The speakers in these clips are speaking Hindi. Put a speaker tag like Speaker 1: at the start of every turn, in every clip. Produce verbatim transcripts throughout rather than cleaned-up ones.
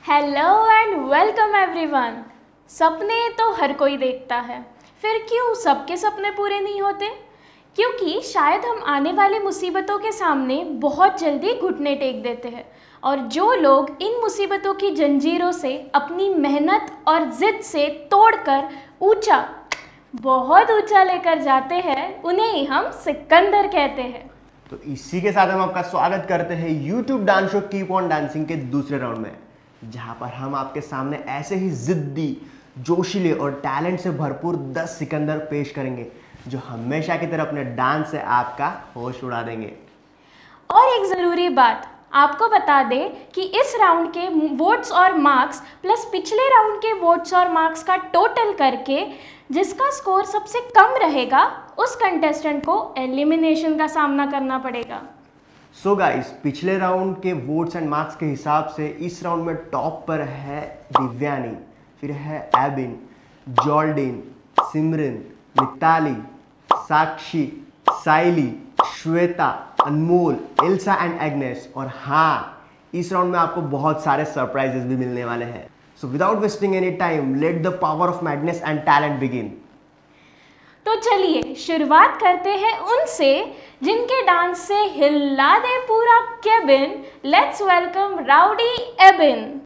Speaker 1: Hello and welcome everyone. सपने तो हर कोई देखता है, फिर क्यों सबके सपने पूरे नहीं होते? क्योंकि शायद हम आने वाली मुसीबतों के सामने बहुत जल्दी घुटने टेक देते हैं, और जो लोग इन मुसीबतों की जंजीरों से अपनी मेहनत और ज़िद से तोड़कर ऊंचा, बहुत ऊंचा लेकर जाते हैं, उन्हें ही हम सिकंदर कहते हैं।
Speaker 2: तो इसी के साथ हम आपका स्वागत करते हैं YouTube dance show keep on dancing के दूसरे राउंड में, जहां पर हम आपके सामने ऐसे ही जिद्दी, जोशीले और टैलेंट से भरपूर दस सिकंदर पेश करेंगे, जो हमेशा की तरह अपने डांस से आपका होश उड़ा देंगे।
Speaker 1: और एक ज़रूरी बात आपको बता दें कि इस राउंड के वोट्स और मार्क्स प्लस पिछले राउंड के वोट्स और मार्क्स का टोटल करके जिसका स्कोर सबसे कम रहेगा, उस कंटेस्टेंट को एलिमिनेशन का सामना करना पड़ेगा।
Speaker 2: सो so गाइस, पिछले राउंड के वोट्स एंड मार्क्स के हिसाब से इस राउंड में टॉप पर है दिव्यानी, फिर है Ebin, Joldin, Simran, Mitali, Sakshi, Saili, Shweta, Anmol, Elsa and Agnes. और हाँ, इस राउंड में आपको बहुत सारे सरप्राइजेस भी मिलने वाले हैं। So without wasting any time, let the power of madness and talent begin.
Speaker 1: तो चलिए शुरुआत करते हैं उनसे जिनके डांस से हिला दे पूरा cabin. Let's welcome rowdy Ebin.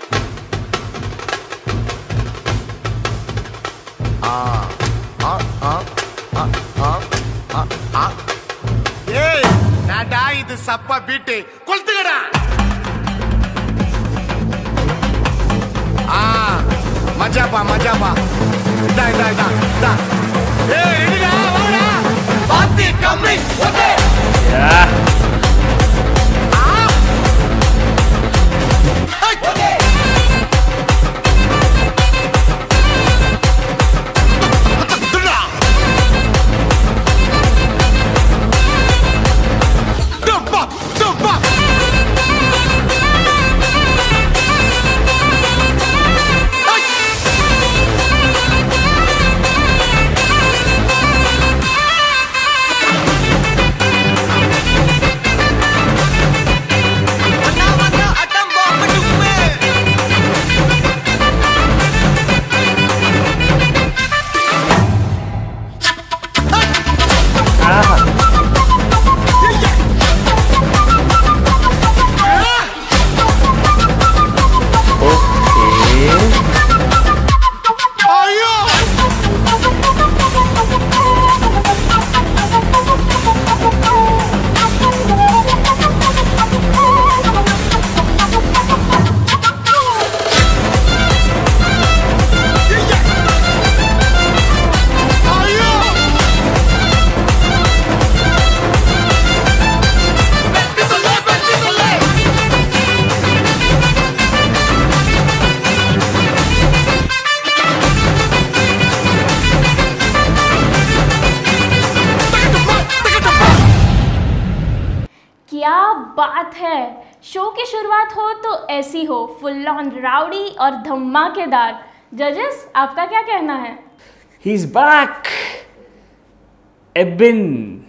Speaker 3: आ आ आ आ आ आ आ ए नाडा ಇದು ಸಪ್ಪ ಬಿಟ್ಟು ಕೊಲ್ತಿಗಡ ಆ ಮಜಾ ಬಾ ಮಜಾ ಬಾ ಇದಾ ಇದಾ ಇದಾ ಇದಾ ಏ ರೆಡಿನಾ ಹೋಗಾ ಬಾತಿ ಕಮ್ಮಿ ಓಕೆ ಯಾ ಆ ಓಕೆ
Speaker 1: क्या बात है! शो की शुरुआत हो तो ऐसी हो, फुल ऑन राउडी और धमाकेदार। जजेस, आपका क्या कहना है?
Speaker 4: He's back, Ebin.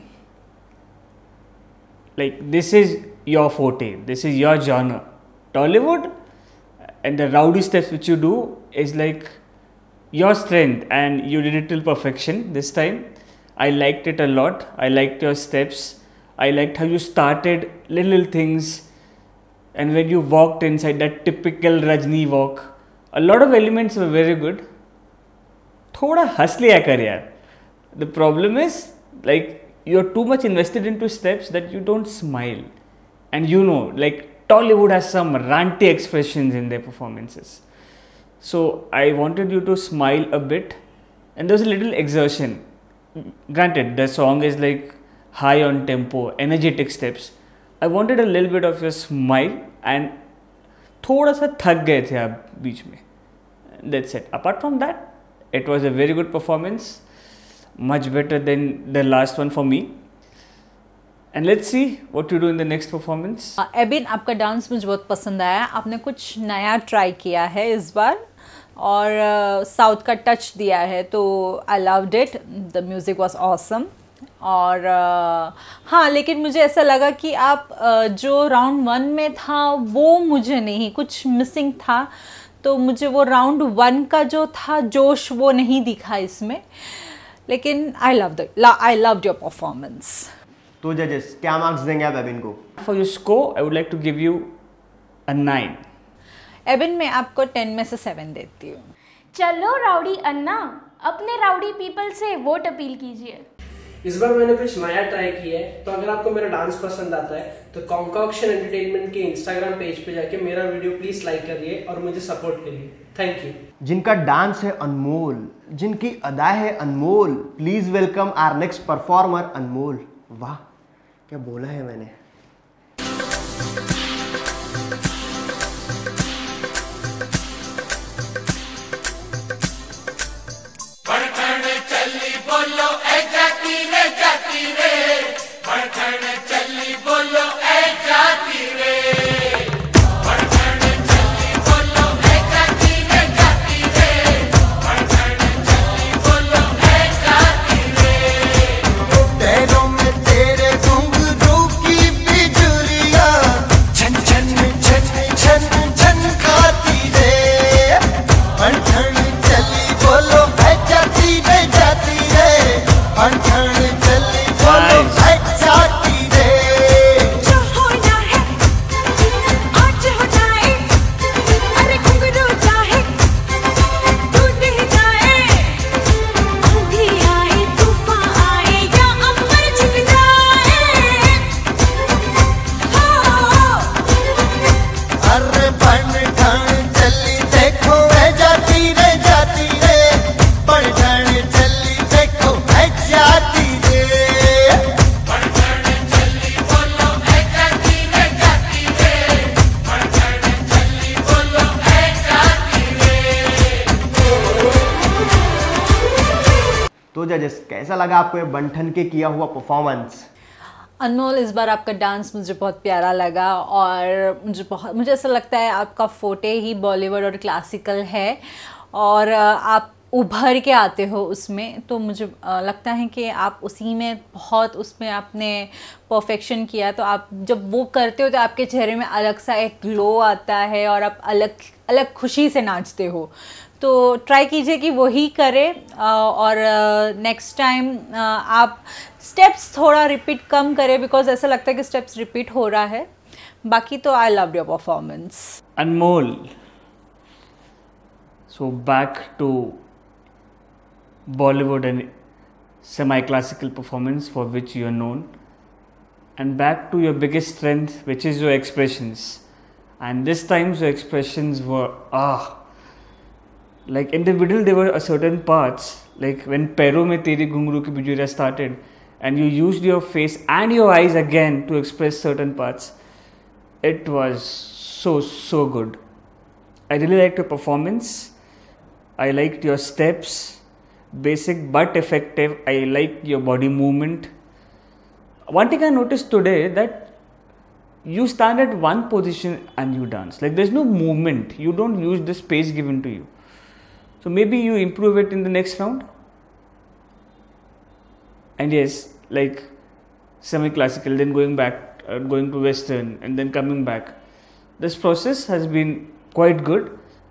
Speaker 4: Like, this is your forte. This is your genre. Tollywood and the rowdy steps which you do is like your strength, and you did it till perfection this time. I liked it a lot. I liked your steps. I liked how you started little, little things, and when you walked inside that typical Rajni walk, a lot of elements were very good. थोड़ा हंस लिया कर यार. The problem is like you're too much invested into steps that you don't smile, and you know like Tollywood has some ranty expressions in their performances. So I wanted you to smile a bit, and there was a little exertion. Granted, the song is like high on tempo, energetic steps. I wanted a little bit of your smile, and थोड़ा सा थक गए थे आप बीच में. That's it. Apart from that, it was a very good performance, much better than the last one for me. And let's see what you do in the next performance.
Speaker 5: एबिन, आपका डांस मुझे बहुत पसंद आया. आपने कुछ नया ट्राई किया है इस बार, और साउथ uh, का टच दिया है, तो I loved it. The music was awesome. और आ, हाँ, लेकिन मुझे ऐसा लगा कि आप आ, जो राउंड वन में था वो मुझे नहीं, कुछ मिसिंग था, तो मुझे वो राउंड वन का जो था जोश वो नहीं दिखा इसमें। लेकिन I love the I loved your performance.
Speaker 2: तो जजेस क्या मार्क्स देंगे आप एबिन को?
Speaker 4: For your score I would like to give you a nine.
Speaker 5: Ebin मैं आपको टेन में से सेवन देती हूँ।
Speaker 1: चलो राउडी अन्ना, अपने राउडी पीपल से वोट अपील कीजिए।
Speaker 6: इस बार मैंने कुछ नया ट्राई किया है, तो अगर आपको मेरा डांस पसंद आता है तो कॉन्कॉक्शन एंटरटेनमेंट के इंस्टाग्राम पेज पे जाके मेरा वीडियो प्लीज लाइक करिए और मुझे सपोर्ट करिए। Thank you.
Speaker 2: जिनका डांस है अनमोल, जिनकी अदा है अनमोल, please welcome our next performer Anmol. वाह क्या बोला है मैंने। तो जजेस कैसा लगा आपको ये बंठन के किया हुआ परफॉर्मेंस?
Speaker 5: अनमोल, इस बार आपका डांस मुझे बहुत प्यारा लगा और मुझे बहुत मुझे ऐसा लगता है आपका फोटे ही बॉलीवुड और क्लासिकल है और आप उभर के आते हो उसमें, तो मुझे लगता है कि आप उसी में बहुत उसमें आपने परफेक्शन किया। तो आप जब वो करते हो तो आपके चेहरे में अलग सा एक ग्लो आता है और आप अलग अलग खुशी से नाचते हो। तो ट्राई कीजिए कि वही करें और नेक्स्ट टाइम आप स्टेप्स थोड़ा रिपीट कम करें, बिकॉज ऐसा लगता है कि स्टेप्स रिपीट हो रहा है। बाकी तो I love your performance
Speaker 4: Anmol. So back to Bollywood and semi-classical performance for which you are known, and back to your biggest strength, which is your expressions. And this time your expressions were ah like in the middle there were a certain parts, like when Pero mein Teri Ghungru Ki Bijuriya started and you used your face and your eyes again to express certain parts. It was so so good. I really liked your performance. I liked your steps. Basic but effective. I like your body movement. One thing I noticed today, that you stand at one position and you dance. Like there's no movement. You don't use the space given to you. So maybe you improve it in the next round. And yes, like semi-classical, then going back, uh, going to Western, and then coming back. This process has been quite good.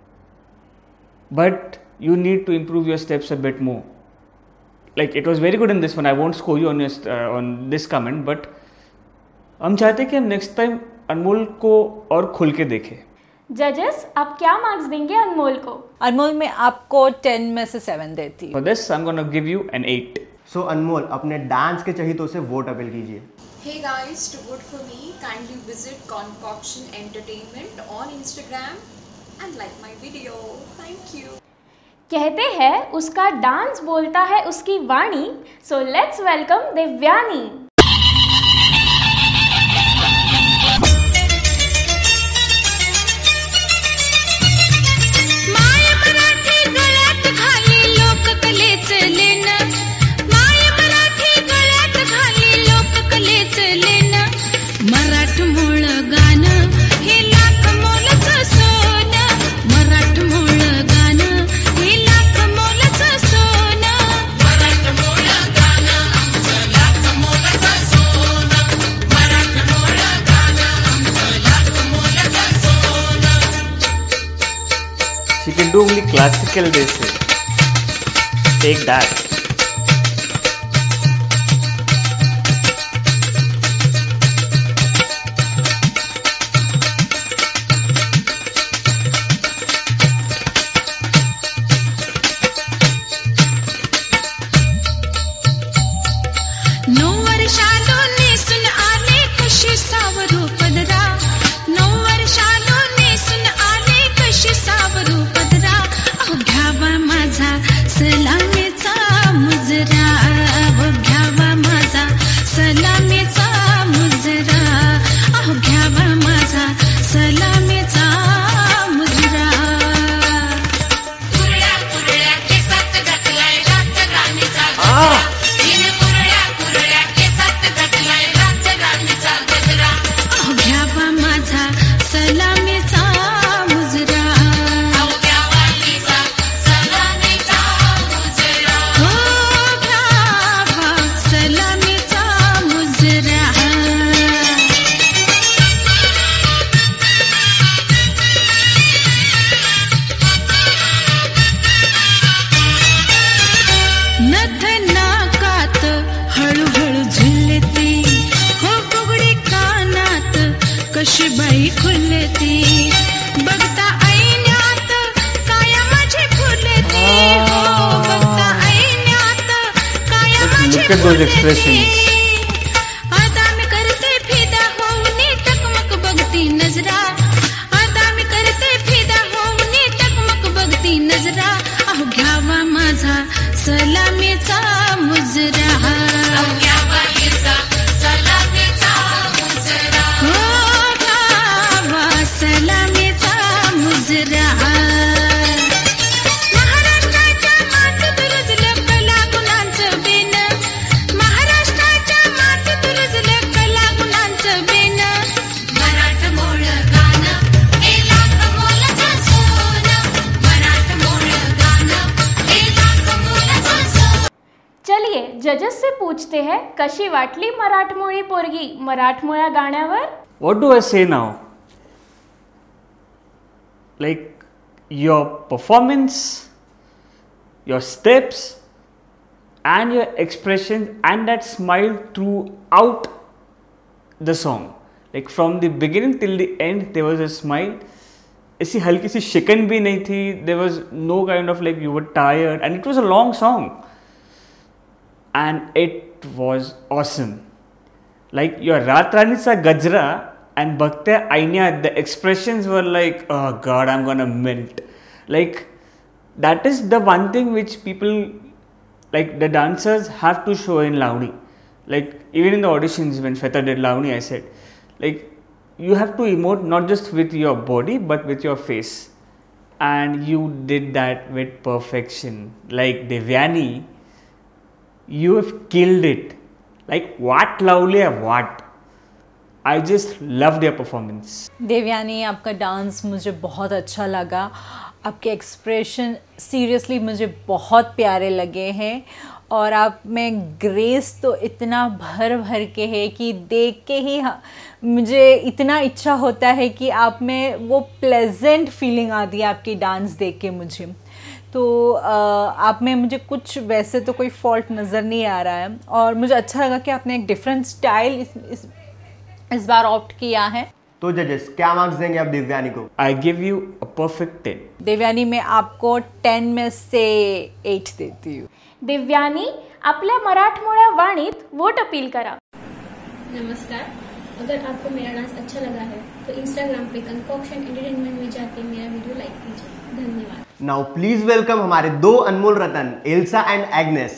Speaker 4: But you need to improve your steps a bit more. Like it was very good in this one. I won't score you on your uh, on this comment, but हम चाहते हैं कि हम नेक्स्ट टाइम अनमोल को और खुल के देखें।
Speaker 1: जजेस, आप क्या मार्क्स देंगे अनमोल को?
Speaker 5: अनमोल मैं आपको टेन में से सेवन देती हूँ।
Speaker 4: For this, I'm gonna give you an eight.
Speaker 2: So अनमोल, अपने डांस के चहेतों से वोट अपील कीजिए।
Speaker 7: Hey guys, to vote for me, kindly visit Concoction Entertainment on Instagram and like my video. Thank you.
Speaker 1: कहते हैं उसका डांस बोलता है उसकी वाणी, सो लेट्स वेलकम दिव्यानी।
Speaker 8: मराठ मोळ गाणं
Speaker 4: She can do only classical, they say. Take that. Look at those expressions.
Speaker 1: जजेस से पूछते हैं कशी वाटली मराठमोळी पोरगी मराठमोळ्या गाण्यावर.
Speaker 4: What do I say now? Like your performance, your steps, and your expression, and that smile throughout the song. Like from the beginning till the end, there was a smile. ऐसी हल्की सी शिकन भी नहीं थी. There was no kind of like you were tired, and it was a long song. And it was awesome. Like your Raat Ranicha Gajra and Bhaktya Ainya, the expressions were like, oh God, I'm gonna melt. Like that is the one thing which people, like the dancers have to show in Lavani. Like even in the auditions when Shweta did Lavani, I said, like you have to emote not just with your body but with your face. And you did that with perfection. Like Devyani, you have killed it. Like what lovely, what? I just loved your performance.
Speaker 5: Devyani, आपका डांस मुझे बहुत अच्छा लगा. आपके एक्सप्रेशन सीरियसली मुझे बहुत प्यारे लगे हैं और आप में ग्रेस तो इतना भर भर के है कि देख के ही मुझे इतना इच्छा होता है कि आप में वो प्लेजेंट फीलिंग आती है आपकी डांस देख के मुझे. तो आप में मुझे कुछ वैसे तो कोई फॉल्ट नज़र नहीं आ रहा है और मुझे अच्छा लगा कि आपने एक डिफरेंट स्टाइल इस, इस, इस बार ऑप्ट किया है.
Speaker 2: तो जजेस क्या मार्क्स देंगे आप दिव्यानी को?
Speaker 4: I give you a perfect ten.
Speaker 5: Divyani मैं आपको टेन में से एट देती हूँ.
Speaker 1: दिव्यानी, आपल्या मराठमोळ्या वाणीत वोट अपील करा.
Speaker 8: नमस्कार, अगर आपको मेरा डांस अच्छा लगा है तो इंस्टाग्राम पे कंकॉक्शन एंटरटेनमेंट में जाके मेरा वीडियो लाइक कीजिए. धन्यवाद.
Speaker 2: नाउ प्लीज वेलकम हमारे दो अनमोल रतन, एल्सा एंड एग्नेस.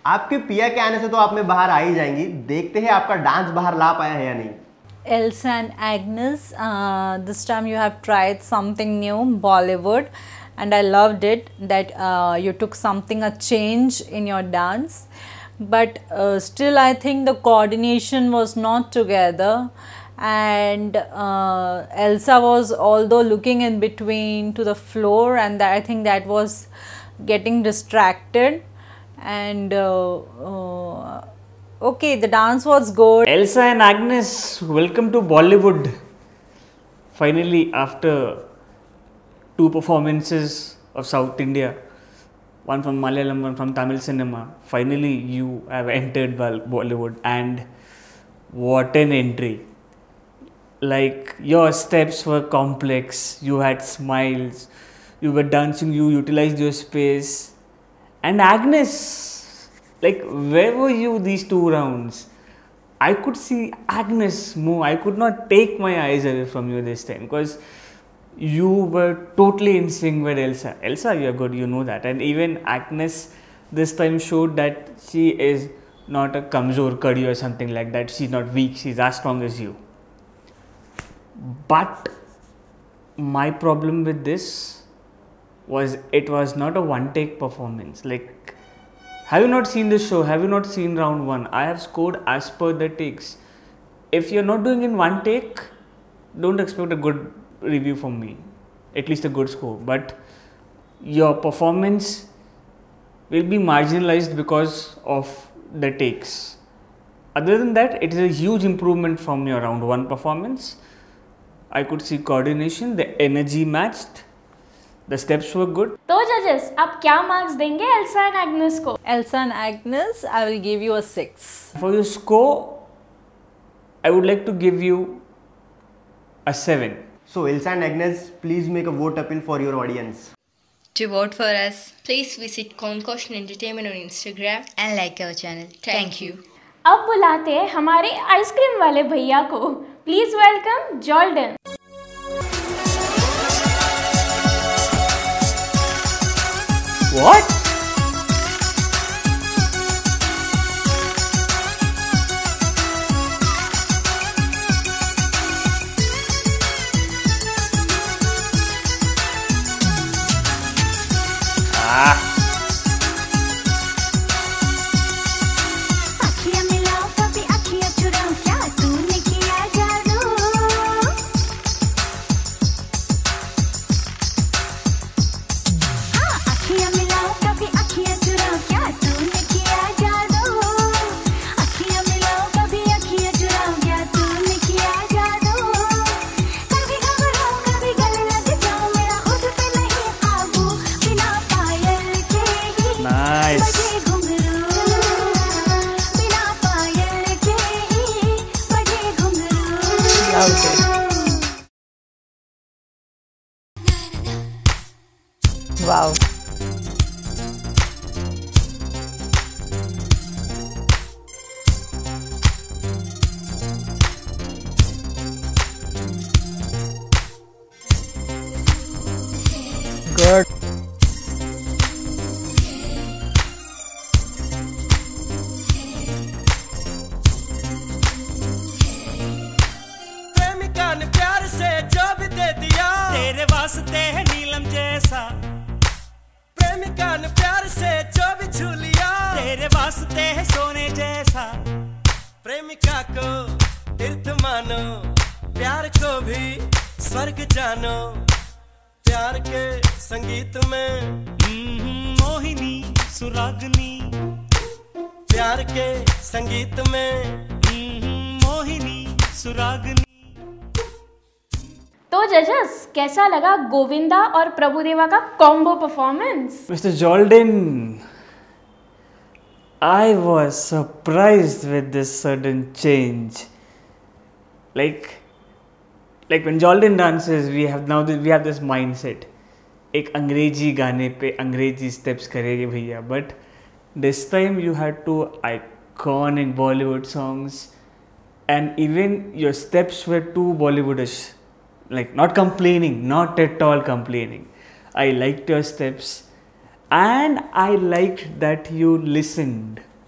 Speaker 2: आपके पिया के आने से तो आप में बाहर आ ही जाएंगी, देखते हैं आपका डांस बाहर ला पाया है या नहीं।
Speaker 5: Elsa and Agnes, uh, this time you have tried something new, Bollywood, and I loved it that uh, you took something, a change in your dance, but uh, still I think the coordination was not together, and uh, Elsa was although looking in between to the floor, and that, I think that was getting distracted, and uh, uh, okay, the dance was good.
Speaker 4: Elsa and Agnes, welcome to Bollywood. Finally, after two performances of South India, one from Malayalam, one from Tamil cinema, finally you have entered Bollywood, and what an entry. Like, your steps were complex, you had smiles, you were dancing, you utilized your space. And Agnes, like, where were you these two rounds? I could see Agnes move. I could not take my eyes away from you this time, because you were totally in sync with Elsa. Elsa, you're good, you know that. And even Agnes this time showed that she is not a kamzor kadi or something like that. She's not weak, she's as strong as you. But my problem with this was it was not a one take performance. Like, have you not seen this show? Have you not seen round one? I have scored as per the takes. If you're not doing in one take, don't expect a good review from me, at least a good score. But your performance will be marginalized because of the takes. Other than that, it is a huge improvement from your round one performance. I could see coordination, the energy matched, the steps were good.
Speaker 1: तो judges, आप क्या marks देंगे Elsa and Agnes को?
Speaker 5: Elsa and Agnes, I will give you a six.
Speaker 4: For your score, I would like to give you a seven.
Speaker 2: So Elsa and Agnes, please make a vote appeal for your audience.
Speaker 9: To vote for us, please visit Concoction Entertainment on Instagram and like our channel. Thank you.
Speaker 1: अब बुलाते हैं हमारे आइसक्रीम वाले भैया को. Please welcome Jolden.
Speaker 4: What? Ah.
Speaker 5: Wow. Good.
Speaker 10: प्रेमिका ने प्यार से जो भी दे दिया तेरे वास्ते है नीलम जैसा. प्रेमिका ने प्यार से जो भी छू लिया तेरे वास्ते है सोने जैसा. प्रेमिका को तीर्थ मानो, प्यार को भी स्वर्ग जानो. प्यार के संगीत में मोहिनी सुरागनी. प्यार के संगीत में मोहिनी सुरागनी.
Speaker 1: तो जजेस, कैसा लगा गोविंदा और प्रभुदेवा का combo performance?
Speaker 4: Mister Jolden, I was surprised with this sudden change. Like, like when Jolden dances, we have now this, we have this mindset. एक अंग्रेजी गाने पे अंग्रेजी steps करेंगे भैया. But this time you had two iconic Bollywood songs, and even your steps were too Bollywoodish. Like, not complaining, not at all complaining. I liked your steps, and I liked that you listened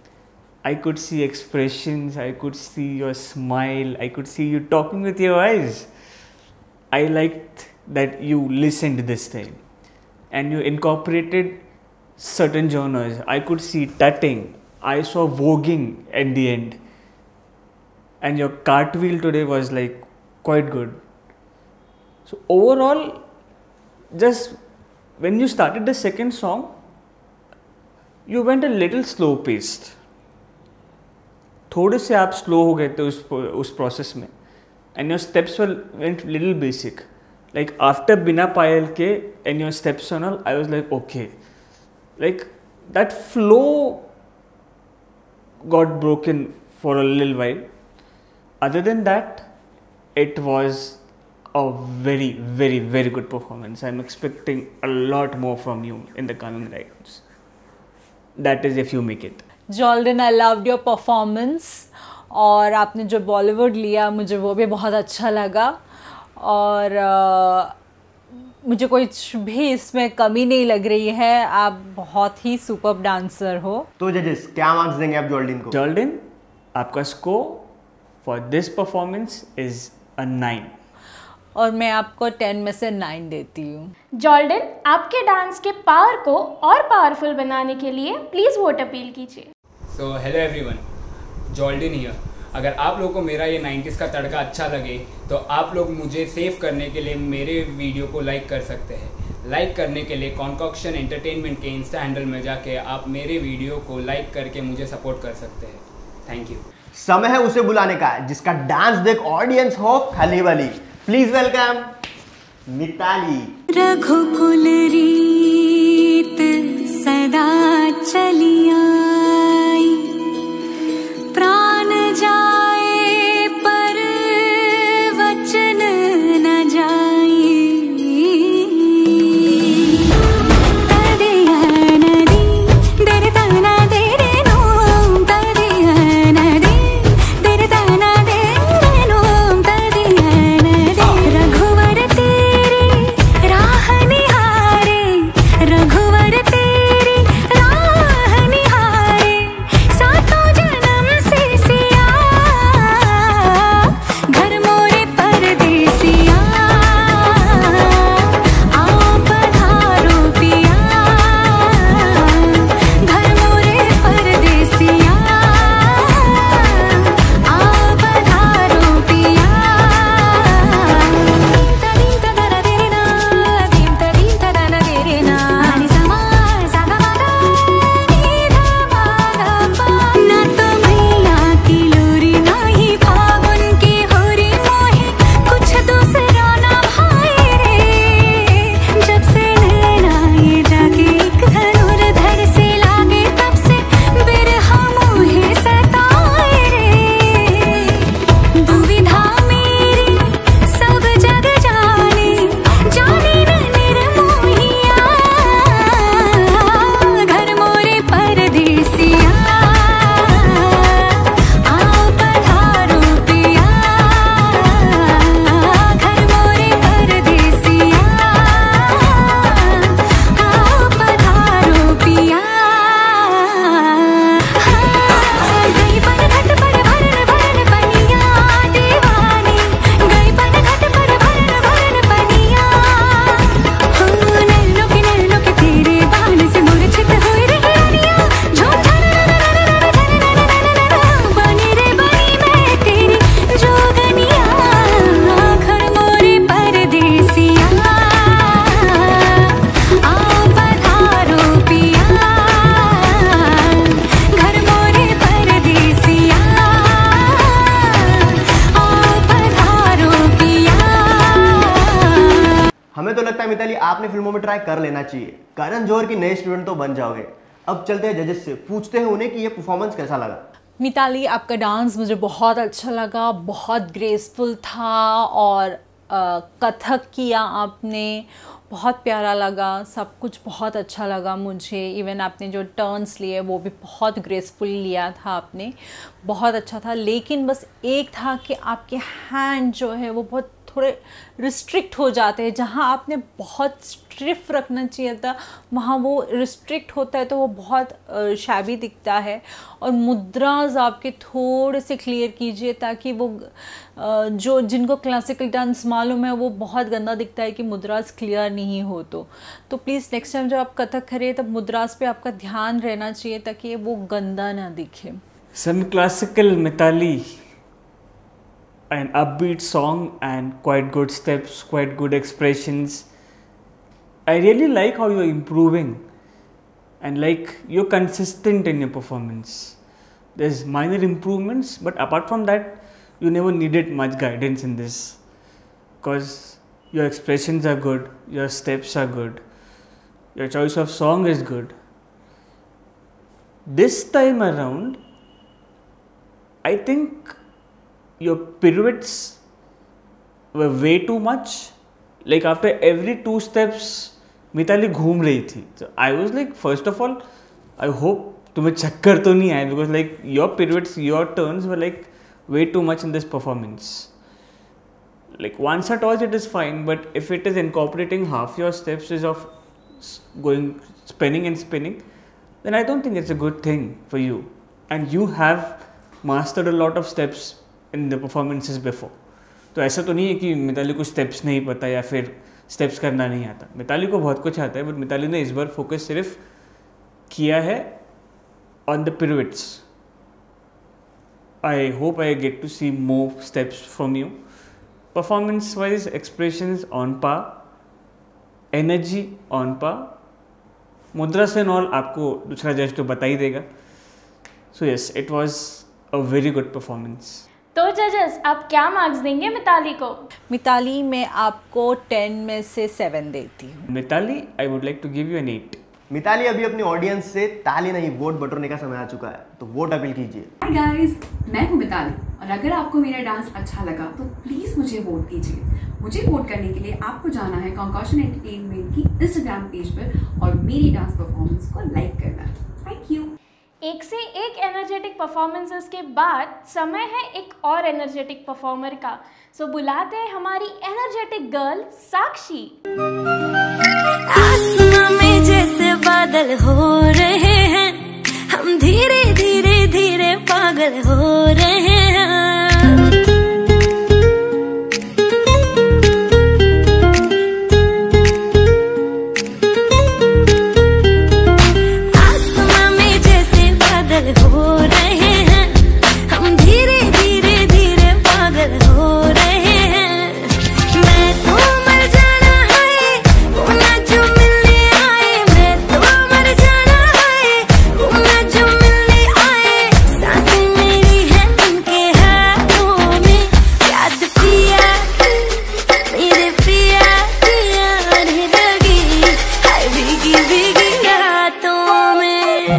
Speaker 4: I could see expressions, I could see your smile, I could see you talking with your eyes. I liked that you listened this time and you incorporated certain genres. I could see tutting, I saw voguing at the end, and your cartwheel today was like quite good. So overall, just when you started the second song, you went a little slow paced. थोड़े से आप slow हो गए थे उस उस process में, and your steps were went little basic. Like after Bina Payal ke and your steps and all, I was like, okay, like that flow got broken for a little while. Other than that, it was a very, very, very good performance. I'm expecting a lot more from you in the coming rounds. That is if you make it.
Speaker 5: Jolden, I loved your performance. और आपने जो बॉलीवुड लिया मुझे वो भी बहुत अच्छा लगा और आ, मुझे कुछ भी इसमें कमी नहीं लग रही है. आप बहुत ही सुपर्ब डांसर हो.
Speaker 2: तो जजेस क्या मार्क्स देंगे आप जॉल्डिन को?
Speaker 4: जॉल्डिन, आपका score for this performance is a nine
Speaker 5: और मैं आपको टेन में से नाइन देती हूँ.
Speaker 1: जॉल्डिन, आपके डांस के पावर को और पावरफुल बनाने के लिए प्लीज वोट अपील कीजिए.
Speaker 11: So hello everyone, Joldin here. अगर आप लोगों को मेरा ये नाइंटीज़ का तड़का अच्छा लगे तो आप लोग मुझे सेव करने के लिए मेरे वीडियो को लाइक कर सकते हैं. लाइक करने के लिए कॉन्कॉक्शन एंटरटेनमेंट के इंस्टा हैंडल में जाके आप मेरे वीडियो को लाइक करके मुझे सपोर्ट कर सकते हैं. Thank you.
Speaker 2: समय है उसे बुलाने का जिसका डांस देख ऑडियंस हो खाली वाली. Please welcome Mitali.
Speaker 12: रघुकुल रीत सदा चली आई, प्राण जाए पर वचन न जाए. तदिया नदी दर तना दे रे नोम, तदिया नदी दर तना दे रे नोम, तदिया नदी. रघुवर तेरी राह निहारे, रघुवर तेरी राह निहारे, सातों जन्म से सिया, घर मोरे परदेसिया, आओ पधारो पिया, घर मोरे परदेसिया, आओ पधारो पिया. तदीं तदरा तेरे ना, दीं तदीं तदना तेरे ना, नि समा सागा मागा नी धा मागा पा. ना तो मैया की लोरी ना ही फागुन की होरी मोही, कुछ दूसरा ना भाई रे. जब से नैना ये जाके एक धनुर्धर से लागे, तब से बिरहा मोहे सताए रे. दुविधा मेरी सब जग जाने, जाने न निर्मोहिया, घर मोरे परदेसिया, आओ पधारो पिया, घर मोरे परदेसिया, आओ पधारो पिया. गई पन घट पर भरन भरन पनिया दीवानी, गई पन घट पर भरन भरन पनिया. हो नैनों के नैनों के तेरे बाण से मूर्छित हुई रही रानिया, झूम झन बनी रे बनी मैं तेरी जोगनिया, घर मोरे परदेसिया, आओ पधारो पिया, घर मोरे परदेसिया, आओ पधारो पिया.
Speaker 2: हमें तो लगता है मिताली आपने फिल्मों में ट्राई कर लेना चाहिए. करण जौहर की नए स्टूडेंट तो बन जाओगे. अब चलते हैं जजेस से, पूछते हैं उन्हें कि ये परफॉर्मेंस कैसा लगा.
Speaker 5: मिताली, आपका डांस मुझे बहुत अच्छा लगा, बहुत ग्रेसफुल था और अ, कथक किया आपने, बहुत प्यारा लगा. सब कुछ बहुत अच्छा लगा मुझे. इवन आपने जो टर्न्स लिए वो भी बहुत ग्रेसफुल लिया था आपने, बहुत अच्छा था. लेकिन बस एक था कि आपके हैंड जो है वो बहुत थोड़े रिस्ट्रिक्ट हो जाते हैं। जहाँ आपने बहुत स्ट्रिफ रखना चाहिए था वहाँ वो रिस्ट्रिक्ट होता है, तो वो बहुत शैबी दिखता है। और मुद्राज आपके थोड़े से क्लियर कीजिए ताकि वो जो जिनको क्लासिकल डांस मालूम है वो बहुत गंदा दिखता है कि मुद्राज क्लियर नहीं हो। तो तो प्लीज़ नेक्स्ट टाइम जब आप कथक करें तब मुद्राज पे आपका ध्यान रहना चाहिए ताकि वो गंदा ना दिखे।
Speaker 4: Some classical Mithali, an upbeat song and quite good steps, quite good expressions. I really like how you're improving and like you're consistent in your performance. There's minor improvements, but apart from that, you never needed much guidance in this because your expressions are good, your steps are good, your choice of song is good. This time around, I think your pirouettes were way too much. Like after every two steps, Mitali घूम रही थी. So I was like, first of all, I hope तुम्हें चक्कर तो नहीं आए because like your pirouettes, your turns were like way too much in this performance. Like once or twice it is fine, but if it is incorporating half your steps is of going spinning and spinning, then I don't think it's a good thing for you. And you have mastered a lot of steps in the performances before. तो ऐसा तो नहीं है कि मिताली को स्टेप्स नहीं पता या फिर स्टेप्स करना नहीं आता. मिताली को बहुत कुछ आता है, बट मिताली ने इस बार फोकस सिर्फ किया है on the pirouettes. I hope I get to see more steps from you. Performance wise expressions on पा, एनर्जी ऑन पा, मुद्रा से ऑल आपको दूसरा जज तो बता ही देगा. So yes, it was a very good performance.
Speaker 1: तो जजेस आप क्या मार्क्स देंगे मिताली को?
Speaker 5: मिताली मैं आपको टेन में से सेवन देती हूँ.
Speaker 4: Mitali, I would like to give you an eight.
Speaker 2: Mitali, अभी अपनी ऑडियंस से ताली नहीं वोट बटोरने का समय आ चुका है, तो वोट अपील कीजिए.
Speaker 13: हाय गाइस, मैं हूँ मिताली और अगर आपको मेरा डांस अच्छा लगा तो प्लीज मुझे वोट कीजिए. मुझे वोट करने के लिए आपको जाना है कॉन्कॉशन एंटरटेनमेंट की इंस्टाग्राम पेज पर और मेरी डांस परफॉर्मेंस को लाइक करना. Thank you.
Speaker 1: एक से एक एनर्जेटिक परफॉर्मेंसेस के बाद समय है एक और एनर्जेटिक परफॉर्मर का. सो बुलाते हैं हमारी एनर्जेटिक गर्ल साक्षी.
Speaker 12: आसमां में जैसे बादल हो रहे हैं, हम धीरे धीरे धीरे पागल हो रहे हैं. हो रहे हैं हम धीरे धीरे धीरे पागल हो रहे हैं. मैं तो मर जाना है वो ना जो मिलने आए, मैं तो मर जाना है वो ना जो मिलने आए. सांसें मेरी है उनके हाथों में, याद पिया मेरे पिया की आने लगी, हाय भीगी भीगी रातों में.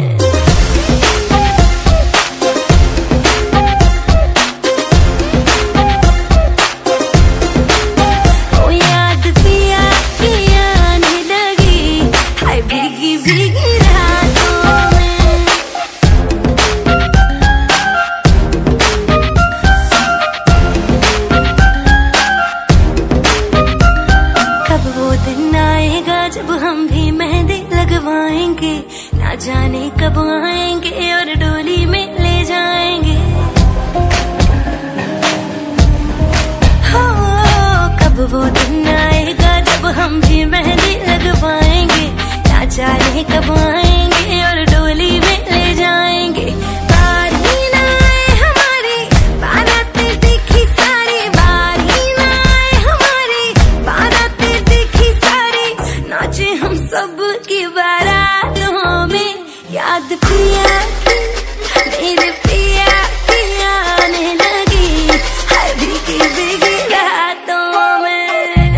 Speaker 12: जब हम भी मेहंदी लगवाएंगे, ना जाने कब आएंगे और डोली में ले जाएंगे. हो कब वो दिन आएगा जब हम भी मेहंदी लगवाएंगे, ना जाने कब आएंगे और डोली में ले जाएंगे. बारी ना आए हमारी बारातें देखी सारी, बारी ना आए हमारी बारातें देखी सारी, नाचे हम सब की बारातों में. याद पिया मेरे पिया की आने लगी, हाय भीगी भीगी रातों में.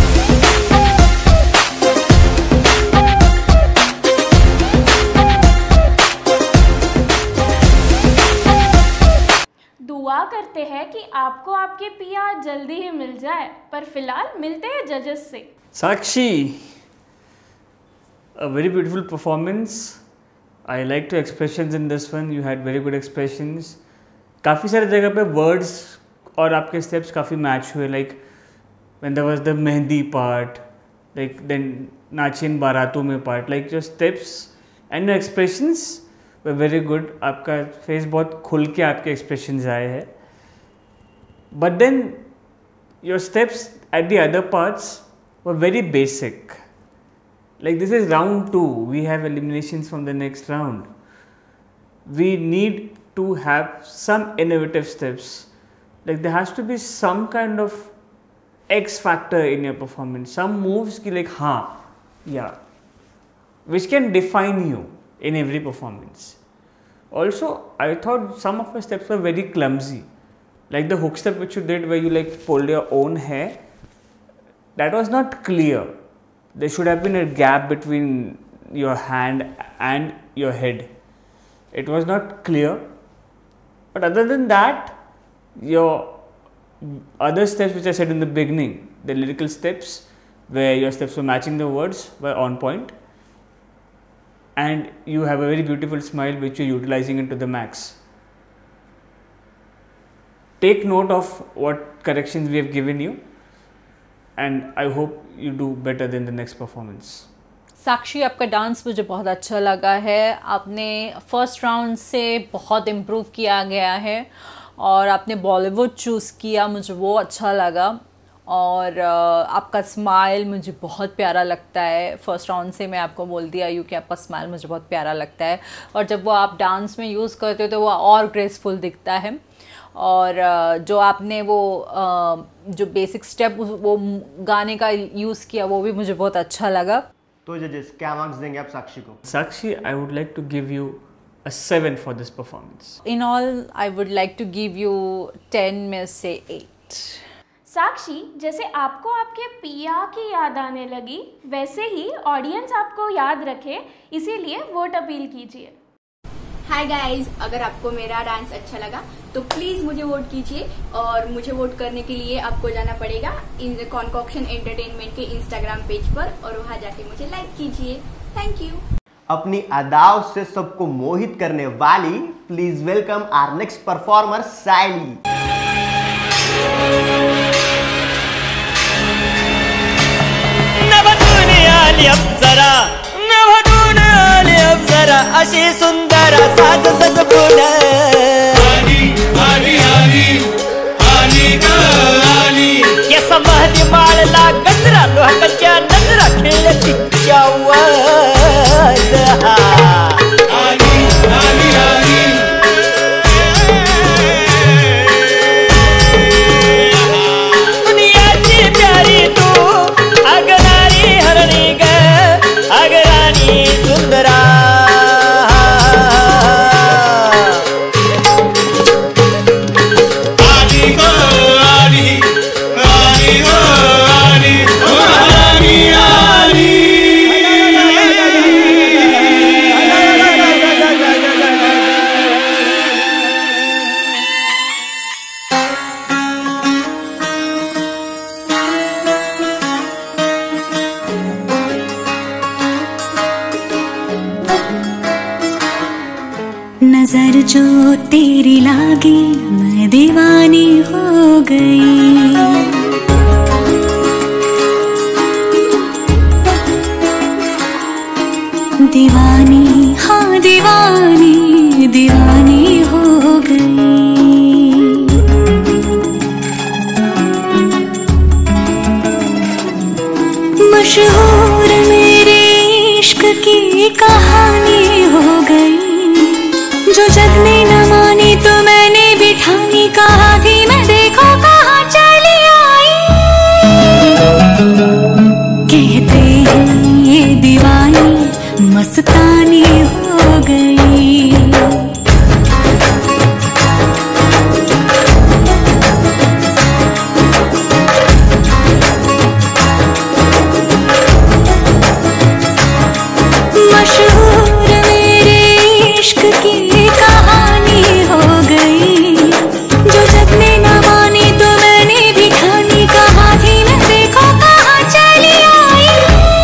Speaker 1: दुआ करते हैं कि आपको आपके पिया जल्दी ही मिल जाए, पर फिलहाल मिलते हैं जजेस से.
Speaker 4: Sakshi, a very beautiful performance. I liked your expressions in this one. You had very good expressions. काफ़ी सारे जगह पे words और आपके steps काफ़ी मैच हुए. Like when there was the mehndi part, like then नाचिन बारातों में part, like your steps and your expressions were very good. आपका face बहुत खुल के आपके expressions आए हैं. But then your steps at the other parts were very basic. Like this is round two, we have eliminations from the next round. We need to have some innovative steps. Like there has to be some kind of X factor in your performance, some moves ki like हाँ, yeah, which can define you in every performance. Also, I thought some of my steps were very clumsy, like the hook step which you did where you like pulled your own hair, that was not clear. There should have been a gap between your hand and your head. It was not clear, but other than that, your other steps which I said in the beginning, the lyrical steps where your steps were matching the words were on point, and you have a very beautiful smile which you're utilizing into the max. Take note of what corrections we have given you, and I hope you do better than the next performance.
Speaker 5: साक्षी, आपका डांस मुझे बहुत अच्छा लगा है. आपने फर्स्ट राउंड से बहुत इम्प्रूव किया गया है और आपने बॉलीवुड चूज़ किया, मुझे वो अच्छा लगा. और आपका स्माइल मुझे बहुत प्यारा लगता है. फर्स्ट राउंड से मैं आपको बोल दिया यूँ कि आपका स्माइल मुझे बहुत प्यारा लगता है, और जब वो आप डांस में यूज़ करते हो तो वो और ग्रेसफुल दिखता है. और जो आपने वो जो बेसिक स्टेप वो गाने का यूज़ किया वो भी मुझे बहुत अच्छा लगा.
Speaker 2: तो जजेस क्या मार्क्स देंगे आप साक्षी को?
Speaker 4: Sakshi, I would like to give you a seven for this performance.
Speaker 5: In all, I would like to give you ten में से eight.
Speaker 1: साक्षी, जैसे आपको आपके पिया की याद आने लगी, वैसे ही ऑडियंस आपको याद रखे, इसीलिए वोट अपील कीजिए.
Speaker 14: हाय गाइज, अगर आपको मेरा डांस अच्छा लगा तो प्लीज मुझे वोट कीजिए, और मुझे वोट करने के लिए आपको जाना पड़ेगा इन कॉन्कॉक्शन एंटरटेनमेंट के इंस्टाग्राम पेज पर, और वहां जाके मुझे लाइक कीजिए. Thank you.
Speaker 2: अपनी अदाओं से सबको मोहित करने वाली, please welcome our next performer Saili.
Speaker 10: नभतून आली अब जरा, नभतून आली अब जरा, अशी सुंदर साज सजवून आली आली आली आली ग आली. ये समाधी माळला गजरा, लोहाच्या नजरा खेळल्या तिच्या वाद. आली आली आली दुनियाची प्यारी तू, अगराणी हरणी ग, अगराणी सुंदरा. आली ग आली आली ग आली आली आली.
Speaker 12: नजर जो तेरी लागी मैं दीवानी हो गई. दीवानी हाँ दीवानी दीवानी हो गई. मशहूर मेरे इश्क की कहानी हो गई. जो जग ने न मानी तो मैंने भी ठानी, कहा कि मैं देखो कहाँ चली आई. कहते हैं ये दीवानी मस्तानी हो गई. मशहूर मेरे इश्क की कहानी हो गई. जो जग ने न मानी तो मैंने भी ठानी, कहा थी मैं देखो कहाँ चली आई.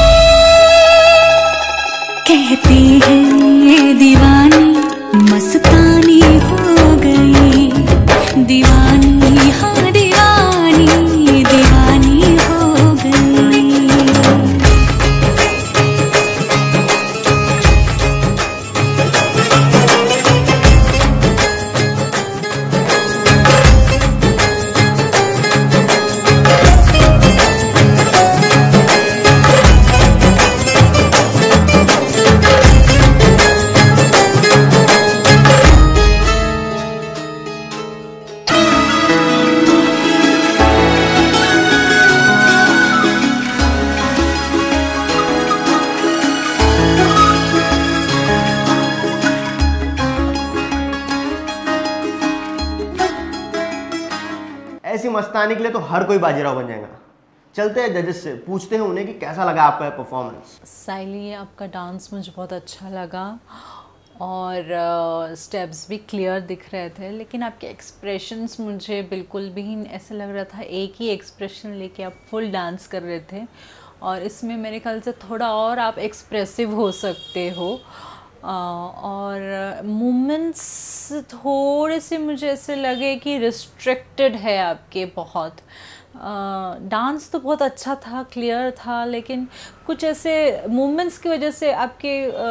Speaker 12: कहती है ये दीवानी मस्तानी हो गई. दीवानी हाँ दीवानी दीवानी हो
Speaker 2: मस्तानी के लिए तो हर कोई बाजीराव बन जाएगा। चलते हैं जजेस से, पूछते हैं उन्हें कि कैसा लगा आपका परफॉर्मेंस।
Speaker 5: साइली, आपका डांस मुझे बहुत अच्छा लगा और स्टेप्स uh, भी क्लियर दिख रहे थे, लेकिन आपके एक्सप्रेशंस मुझे बिल्कुल भी ऐसा लग रहा था एक ही एक्सप्रेशन लेके आप फुल डांस कर रहे थे, और इसमें मेरे ख्याल से थोड़ा और आप एक्सप्रेसिव हो सकते हो। uh, और मूवमेंट्स थोड़े से मुझे ऐसे लगे कि रिस्ट्रिक्टेड है आपके बहुत। डांस uh, तो बहुत अच्छा था, क्लियर था, लेकिन कुछ ऐसे मूवमेंट्स की वजह से आपके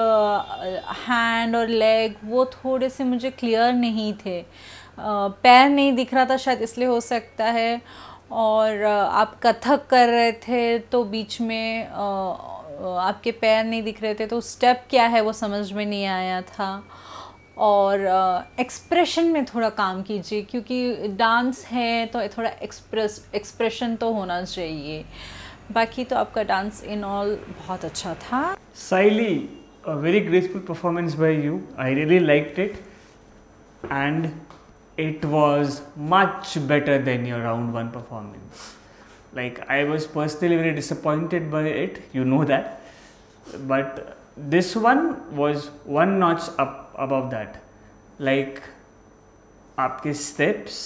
Speaker 5: हैंड uh, और लेग वो थोड़े से मुझे क्लियर नहीं थे। uh, पैर नहीं दिख रहा था, शायद इसलिए हो सकता है। और uh, आप कथक कर रहे थे तो बीच में uh, आपके पैर नहीं दिख रहे थे, तो स्टेप क्या है वो समझ में नहीं आया था। और एक्सप्रेशन uh, में थोड़ा काम कीजिए, क्योंकि डांस है तो थोड़ा एक्सप्रेस एक्सप्रेशन तो होना चाहिए। बाकी तो आपका डांस इन ऑल बहुत अच्छा था।
Speaker 4: साइली, a very graceful performance by you. I really liked it, and it was much better than your round one performance. Like, I was personally very disappointed by it, you know that, but this one was one notch up above that. Like, आपके steps,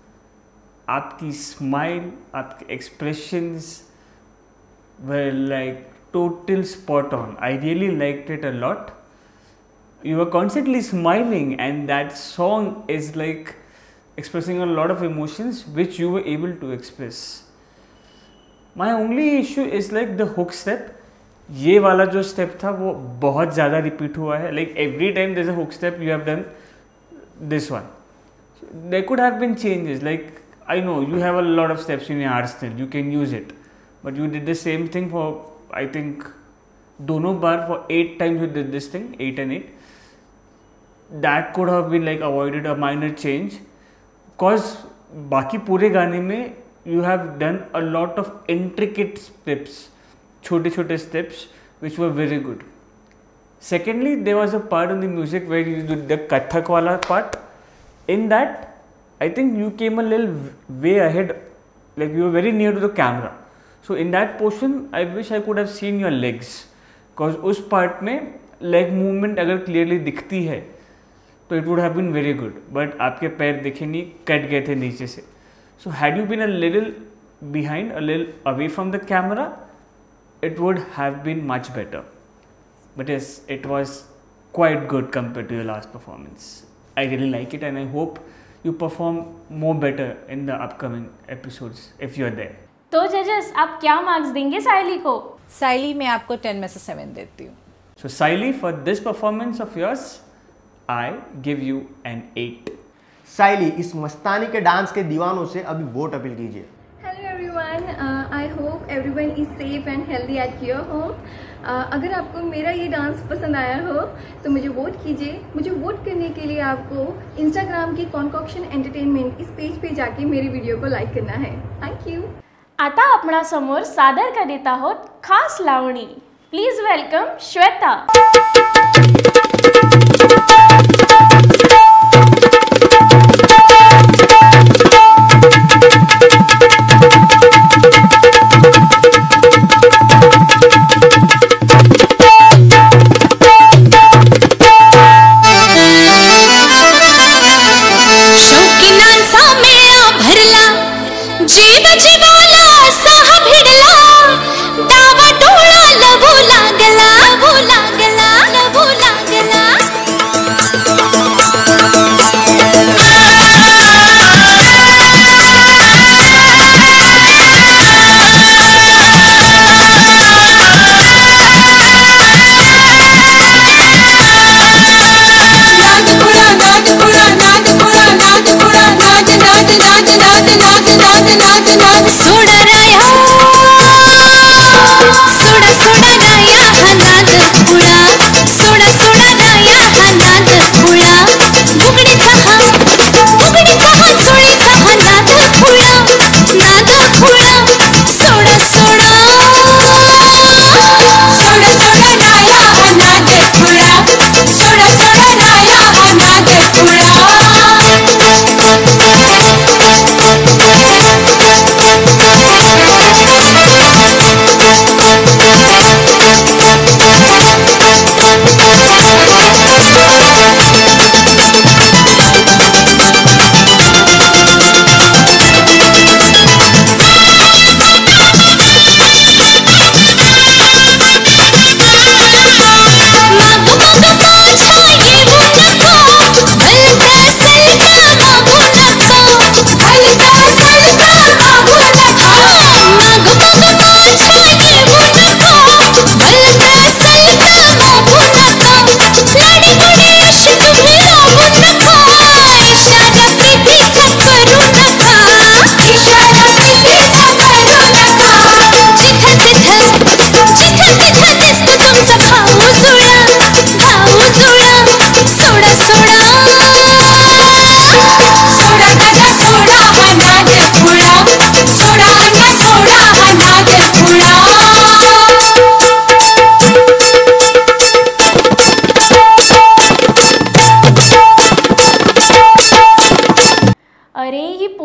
Speaker 4: आपकी smile, आपके expressions were like total spot on. I really liked it a lot. You were constantly smiling, and that song is like expressing a lot of emotions which you were able to express. My only issue is like the hook step. ये वाला जो स्टेप था वो बहुत ज़्यादा रिपीट हुआ है। Like every time there is a hook step you have done this one. There could have been changes, like I know you have a lot of steps in your arsenal, you can use it, but you did the same thing for I think दोनों बार for eight times you did this thing, eight and eight. That could have been like avoided a minor change, because बाकी पूरे गाने में you have done a lot of intricate steps, छोटे छोटे steps which were very good. Secondly, there was a part in the music where you did the Kathak wala part. In that, I think you came a little way ahead, like you were very near to the camera. So in that portion, I wish I could have seen your legs, because उस part में leg movement अगर clearly दिखती है तो it would have been very good. But आपके पैर दिखे नहीं, कट गए थे नीचे से. So had you been a little behind, a little away from the camera, it would have been much better. But yes, it was quite good compared to your last performance. I really like it, and I hope you perform more better in the upcoming episodes if you are there.
Speaker 1: तो जजेस, आप क्या मार्क्स देंगे साइली को?
Speaker 5: साइली, मैं आपको टेन में से सेवन देती हूँ।
Speaker 4: So Saili, for this performance of yours, I give you an eight.
Speaker 2: साइली, इस मस्तानी के डांस के दीवानों से अभी वोट अपील कीजिए।
Speaker 14: Hello everyone, I hope everyone is safe and healthy at your home. अगर आपको मेरा ये डांस पसंद आया हो तो मुझे वोट कीजिए। मुझे वोट करने के लिए आपको इंस्टाग्राम की कॉन्कॉक्शन एंटरटेनमेंट इस पेज पे जाके मेरी वीडियो को लाईक करना है। Thank you.
Speaker 1: आता आपणा समोर सादर करीत आहोत खास लावणी। Please welcome Shweta.
Speaker 12: डावा डोळा लवू लागला, लवू लागला, लवू लागला।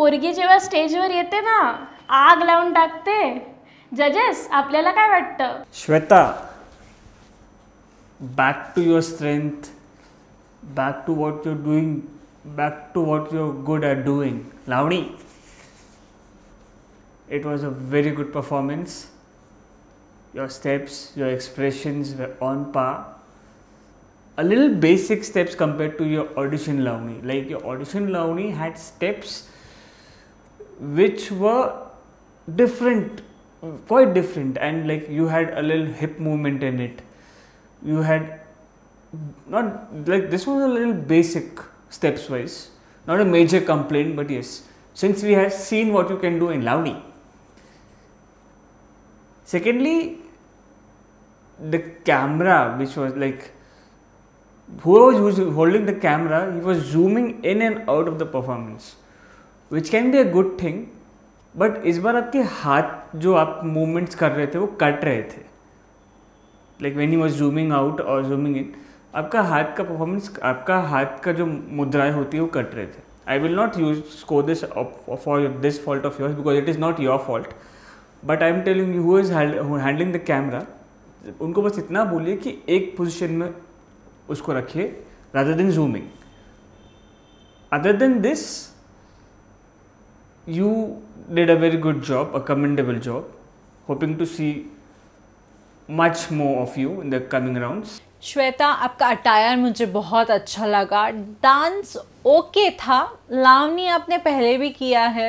Speaker 1: पोरगी जेव्हा स्टेजवर येते ना, आग लावून टाकते. जजेस, आपल्याला काय वाटतं?
Speaker 4: Shweta, back to your strength, back to what you're doing, back to what you're good at doing. Lavani, it was a very good performance. Your steps, your expressions were on par. A little basic steps compared to your audition Lavani. Like your audition Lavani had steps which were different, quite different, and like you had a little hip movement in it. You had not like this was a little basic steps wise, not a major complaint, but yes, since we have seen what you can do in Lavani. Secondly, the camera, which was like whoever was holding the camera, he was zooming in and out of the performance, which can be a good thing, but इस बार आपके हाथ जो आप movements कर रहे थे वो कट रहे थे. Like when he was zooming out or zooming in, आपका हाथ का performance, आपका हाथ का जो मुद्राएं होती है वो कट रहे थे. I will not use score this for this fault of yours because it is not your fault, but I am telling you who is handling the camera, उनको बस इतना बोलिए कि एक पोजीशन में उसको रखिए rather than zooming. Other than this, you did a very good job, a commendable job. Hoping to see much more of you in the coming rounds.
Speaker 5: Shweta, आपका अटायर मुझे बहुत अच्छा लगा. डांस ओके था. लावनी आपने पहले भी किया है,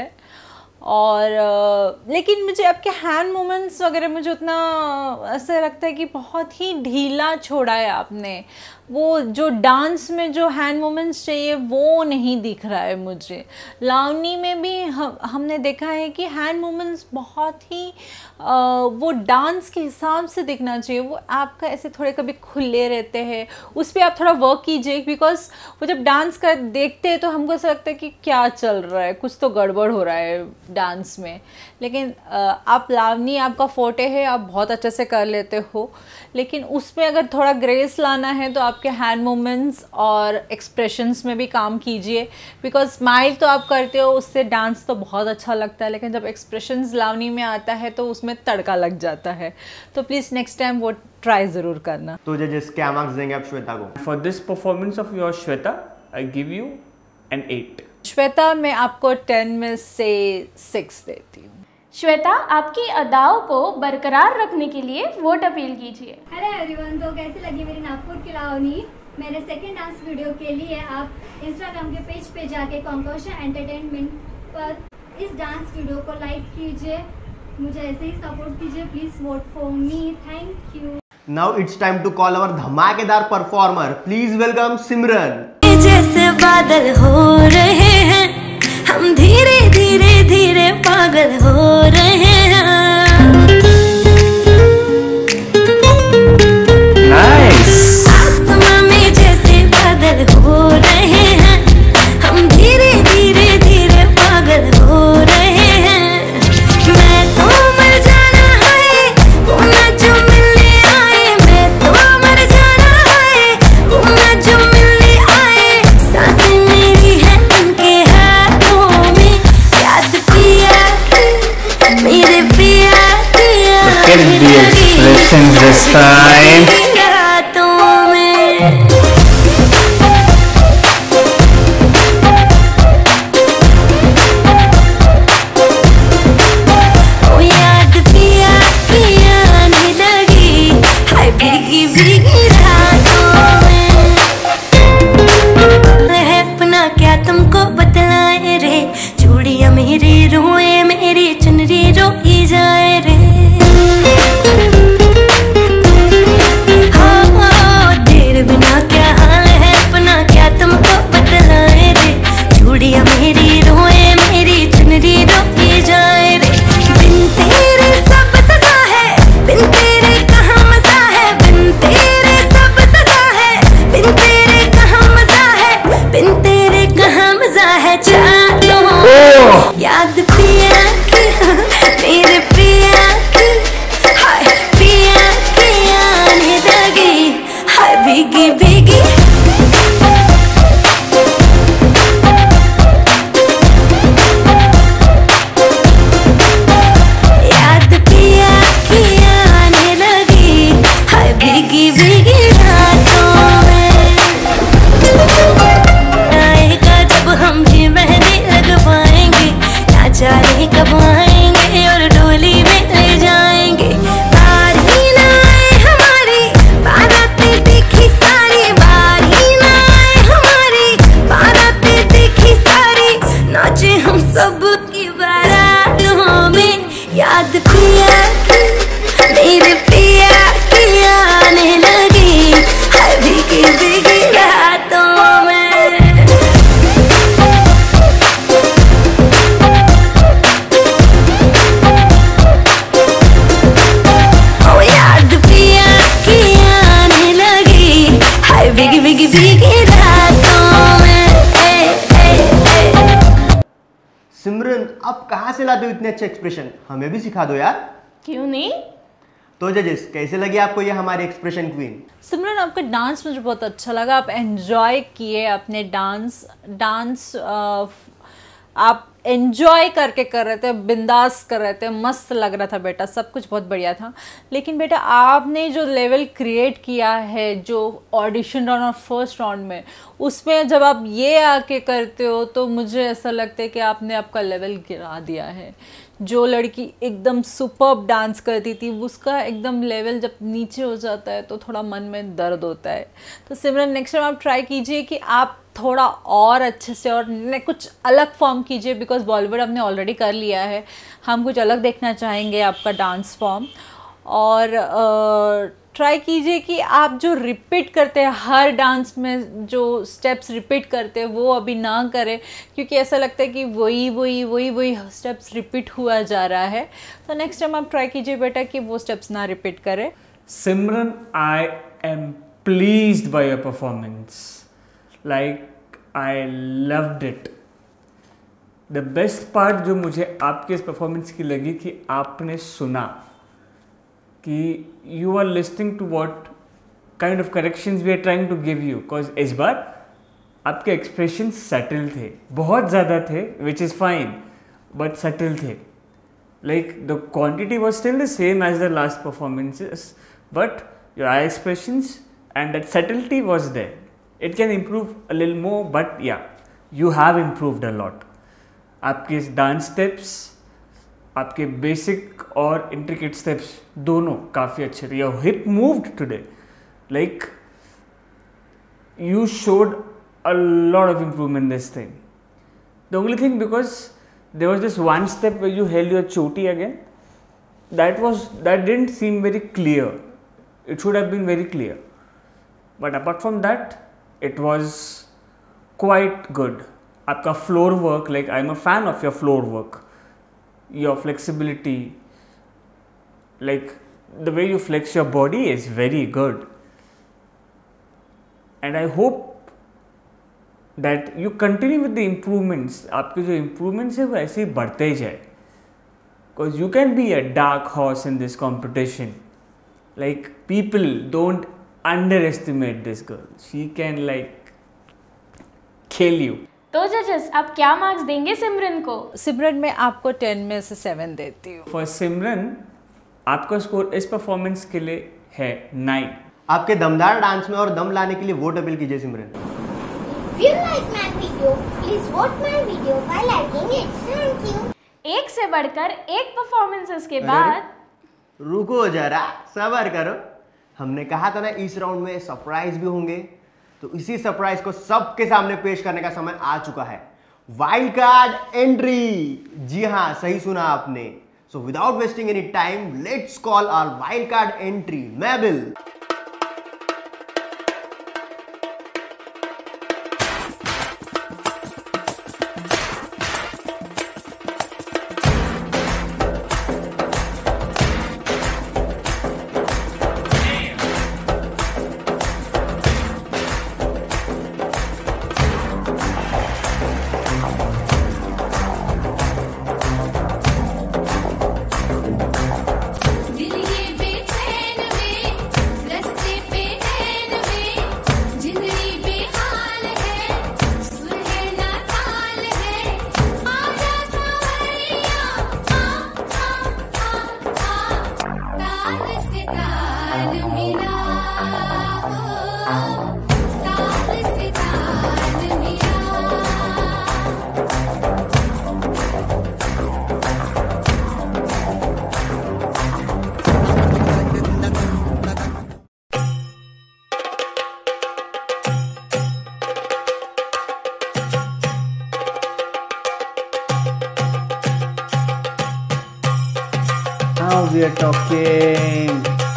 Speaker 5: और लेकिन मुझे आपके हैंड मूवमेंट्स वगैरह मुझे उतना ऐसा लगता है कि बहुत ही ढीला छोड़ा है आपने. वो जो डांस में जो हैंड मूवमेंट्स चाहिए वो नहीं दिख रहा है मुझे. लावनी में भी हम हमने देखा है कि हैंड मूवमेंट्स बहुत ही आ, वो डांस के हिसाब से दिखना चाहिए. वो आपका ऐसे थोड़े कभी खुले रहते हैं, उस पर आप थोड़ा वर्क कीजिए, बिकॉज वो जब डांस कर देखते हैं तो हमको ऐसा लगता है कि क्या चल रहा है, कुछ तो गड़बड़ हो रहा है डांस में. लेकिन आ, आप लावनी, आपका फोटे है, आप बहुत अच्छे से कर लेते हो, लेकिन उसमें अगर थोड़ा ग्रेस लाना है तो आपके हैंड मूवमेंट्स और एक्सप्रेशंस में भी काम कीजिए. बिकॉज स्माइल तो आप करते हो, उससे डांस तो बहुत अच्छा लगता है, लेकिन जब एक्सप्रेशंस लावनी में आता है तो उसमें तड़का लग जाता है. तो प्लीज़ नेक्स्ट टाइम वो ट्राई ज़रूर करना.
Speaker 2: तो जजेस क्या मार्क्स देंगे आप श्वेता को?
Speaker 4: For this performance of your Shweta, I give you an eight.
Speaker 5: Shweta, मैं आपको टेन में से सिक्स देती हूँ.
Speaker 1: श्वेता, आपकी अदाओं को बरकरार रखने के लिए वोट अपील कीजिए.
Speaker 8: हेलो एवरीवन, तो कैसी लगी मेरी नागपुर की लावनी? मेरे सेकंड डांस वीडियो के लिए आप इंस्टाग्राम के पेज पे जाके कॉन्कॉशन एंटरटेनमेंट पर इस डांस वीडियो को लाइक कीजिए. मुझे ऐसे ही सपोर्ट कीजिए. Please vote for me. Thank you.
Speaker 2: Now it's time to call our धमाकेदार परफॉर्मर. प्लीज वेलकम सिमरन.
Speaker 12: जैसे बादल हो रहे हैं, हम धीरे धीरे धीरे पागल हो रहे हैं.
Speaker 4: Nice.
Speaker 12: आसमां में जैसे बादल हो रहे हैं, हम धीरे धीरे धीरे पागल हो रहे हैं. मैं तो मर जाना है, वो ना जो मिलने आए. मैं तो मर जाना है, वो ना जो मिलने आए. सांसें मेरी है उनके हाथों में. याद पिया की मेरे पिया भीगी भीगी रातों में। ए, ए, ए।
Speaker 2: सिमरन आप कहाँ से लाते हो इतने अच्छे एक्सप्रेशन? हमें भी सिखा दो यार।
Speaker 1: क्यों नहीं?
Speaker 2: तो जजेस कैसे लगी आपको ये हमारी एक्सप्रेशन क्वीन?
Speaker 5: सिमरन आपका डांस मुझे बहुत अच्छा लगा, आप एंजॉय किए अपने डांस डांस आप एंजॉय करके कर रहे थे, बिंदास कर रहे थे, मस्त लग रहा था बेटा, सब कुछ बहुत बढ़िया था। लेकिन बेटा आपने जो लेवल क्रिएट किया है जो ऑडिशन राउंड और फर्स्ट राउंड में, उसमें जब आप ये आके करते हो तो मुझे ऐसा लगता है कि आपने आपका लेवल गिरा दिया है। जो लड़की एकदम सुपर्ब डांस करती थी उसका एकदम लेवल जब नीचे हो जाता है तो थोड़ा मन में दर्द होता है। तो सिमरन नेक्स्ट टाइम आप ट्राई कीजिए कि आप थोड़ा और अच्छे से और कुछ अलग फॉर्म कीजिए, बिकॉज बॉलीवुड हमने ऑलरेडी कर लिया है, हम कुछ अलग देखना चाहेंगे आपका डांस फॉर्म। और ट्राई कीजिए कि आप जो रिपीट करते हैं हर डांस में, जो स्टेप्स रिपीट करते हैं वो अभी ना करें, क्योंकि ऐसा लगता है कि वही वही वही वही स्टेप्स रिपीट हुआ जा रहा है। तो नेक्स्ट टाइम आप ट्राई कीजिए बेटा कि वो स्टेप्स ना रिपीट करें।
Speaker 4: Simran, I am pleased by your performance, like I loved it. The best part जो मुझे आपके इस परफॉर्मेंस की लगी कि आपने सुना कि you are listening to what kind of corrections we are trying to give you, because इस बार आपके एक्सप्रेशन सटल थे, बहुत ज़्यादा थे, which is fine, but subtle थे। Like the quantity was still the same as the last performances, but your eye expressions and that subtlety was there. It can improve a little more, but yeah you have improved a lot. आपके डांस स्टेप्स, आपके बेसिक और इंट्रिकेट स्टेप्स दोनों काफ़ी अच्छे थे। Your hip moved today, like you showed a lot of improvement this thing. The only thing, because there was this one step where you held your चोटी again, that was that didn't seem very clear, it should have been very clear, but apart from that it was quite good. आपका floor work, like I am a fan of your floor work, your flexibility, like the way you flex your body is very good, and I hope that you continue with the improvements. आपके जो improvements है वो ऐसे ही बढ़ते जाए, because you can be a dark horse in this competition. Like people don't underestimate this girl, she can like kill you.
Speaker 1: तो जजेस आप क्या मार्क्स देंगे सिमरन को?
Speaker 5: सिमरन मैं आपको टेन में से सेवन देती हूँ।
Speaker 4: फॉर सिमरन आपका स्कोर इस परफॉर्मेंस के लिए है नाइन।
Speaker 2: आपके दमदार डांस में और दम लाने के लिए वोट अपील कीजिए सिमरन।
Speaker 15: If you like my video, please vote my video by liking it. Thank you.
Speaker 1: एक से बढ़कर एक परफॉर्मेंसेस के बाद
Speaker 2: रुको जरा, सब्र करो। हमने कहा था ना इस राउंड में सरप्राइज भी होंगे, तो इसी सरप्राइज को सबके सामने पेश करने का समय आ चुका है। Wild card entry. जी हाँ, सही सुना आपने। So without wasting any time, let's call our wild card entry, Mabel.
Speaker 4: Now we are talking.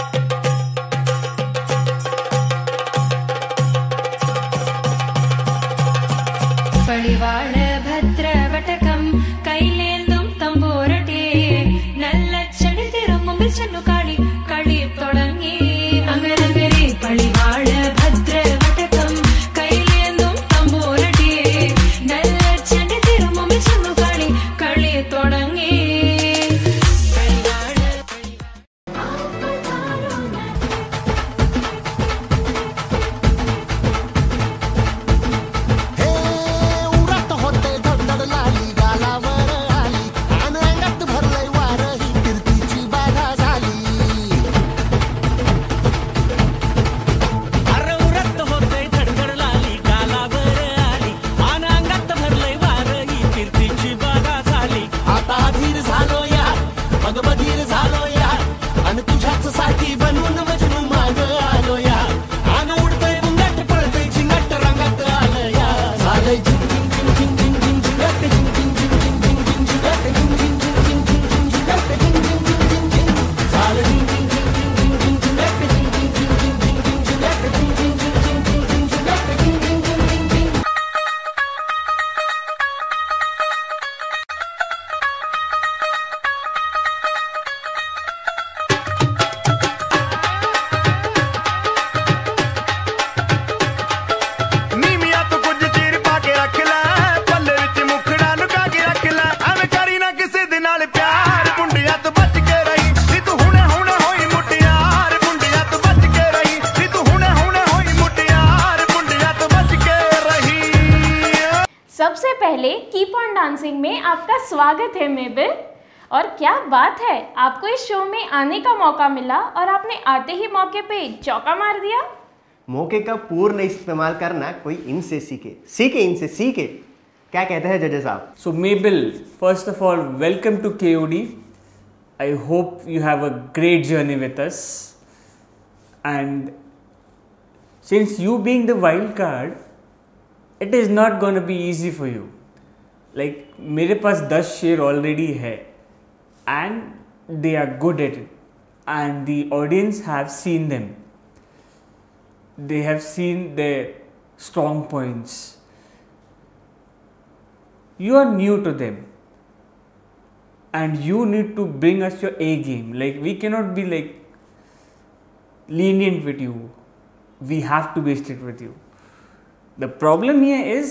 Speaker 12: परिवार भद्र वटकम कैलेंदुम तंबूरटे नल्लच्चन तिरुमुंबिल चन्नुकाळि कळि तोडंगी अंगरंगरे परिवार भद्र वटकम
Speaker 1: सबसे पहले कीप ऑन डांसिंग में आपका स्वागत है मेबल। और क्या बात है, आपको इस शो में आने का मौका मिला और आपने आते ही मौके पे चौका मार दिया।
Speaker 2: मौके का पूर्ण इस्तेमाल करना कोई इनसे सीखे सीखे इनसे सीखे। क्या कहते हैं जजेस साहब?
Speaker 4: So Mabel, first of all, welcome to K O D. I hope you have a great journey with us. And since you being the wild card, it is not going to be easy for you. Like मेरे पास दस शेर already है, and they are good at it, and the audience have seen them. They have seen their strong points. You are new to them, and you need to bring us your A game. Like we cannot be like lenient with you. We have to be strict with you. The problem here is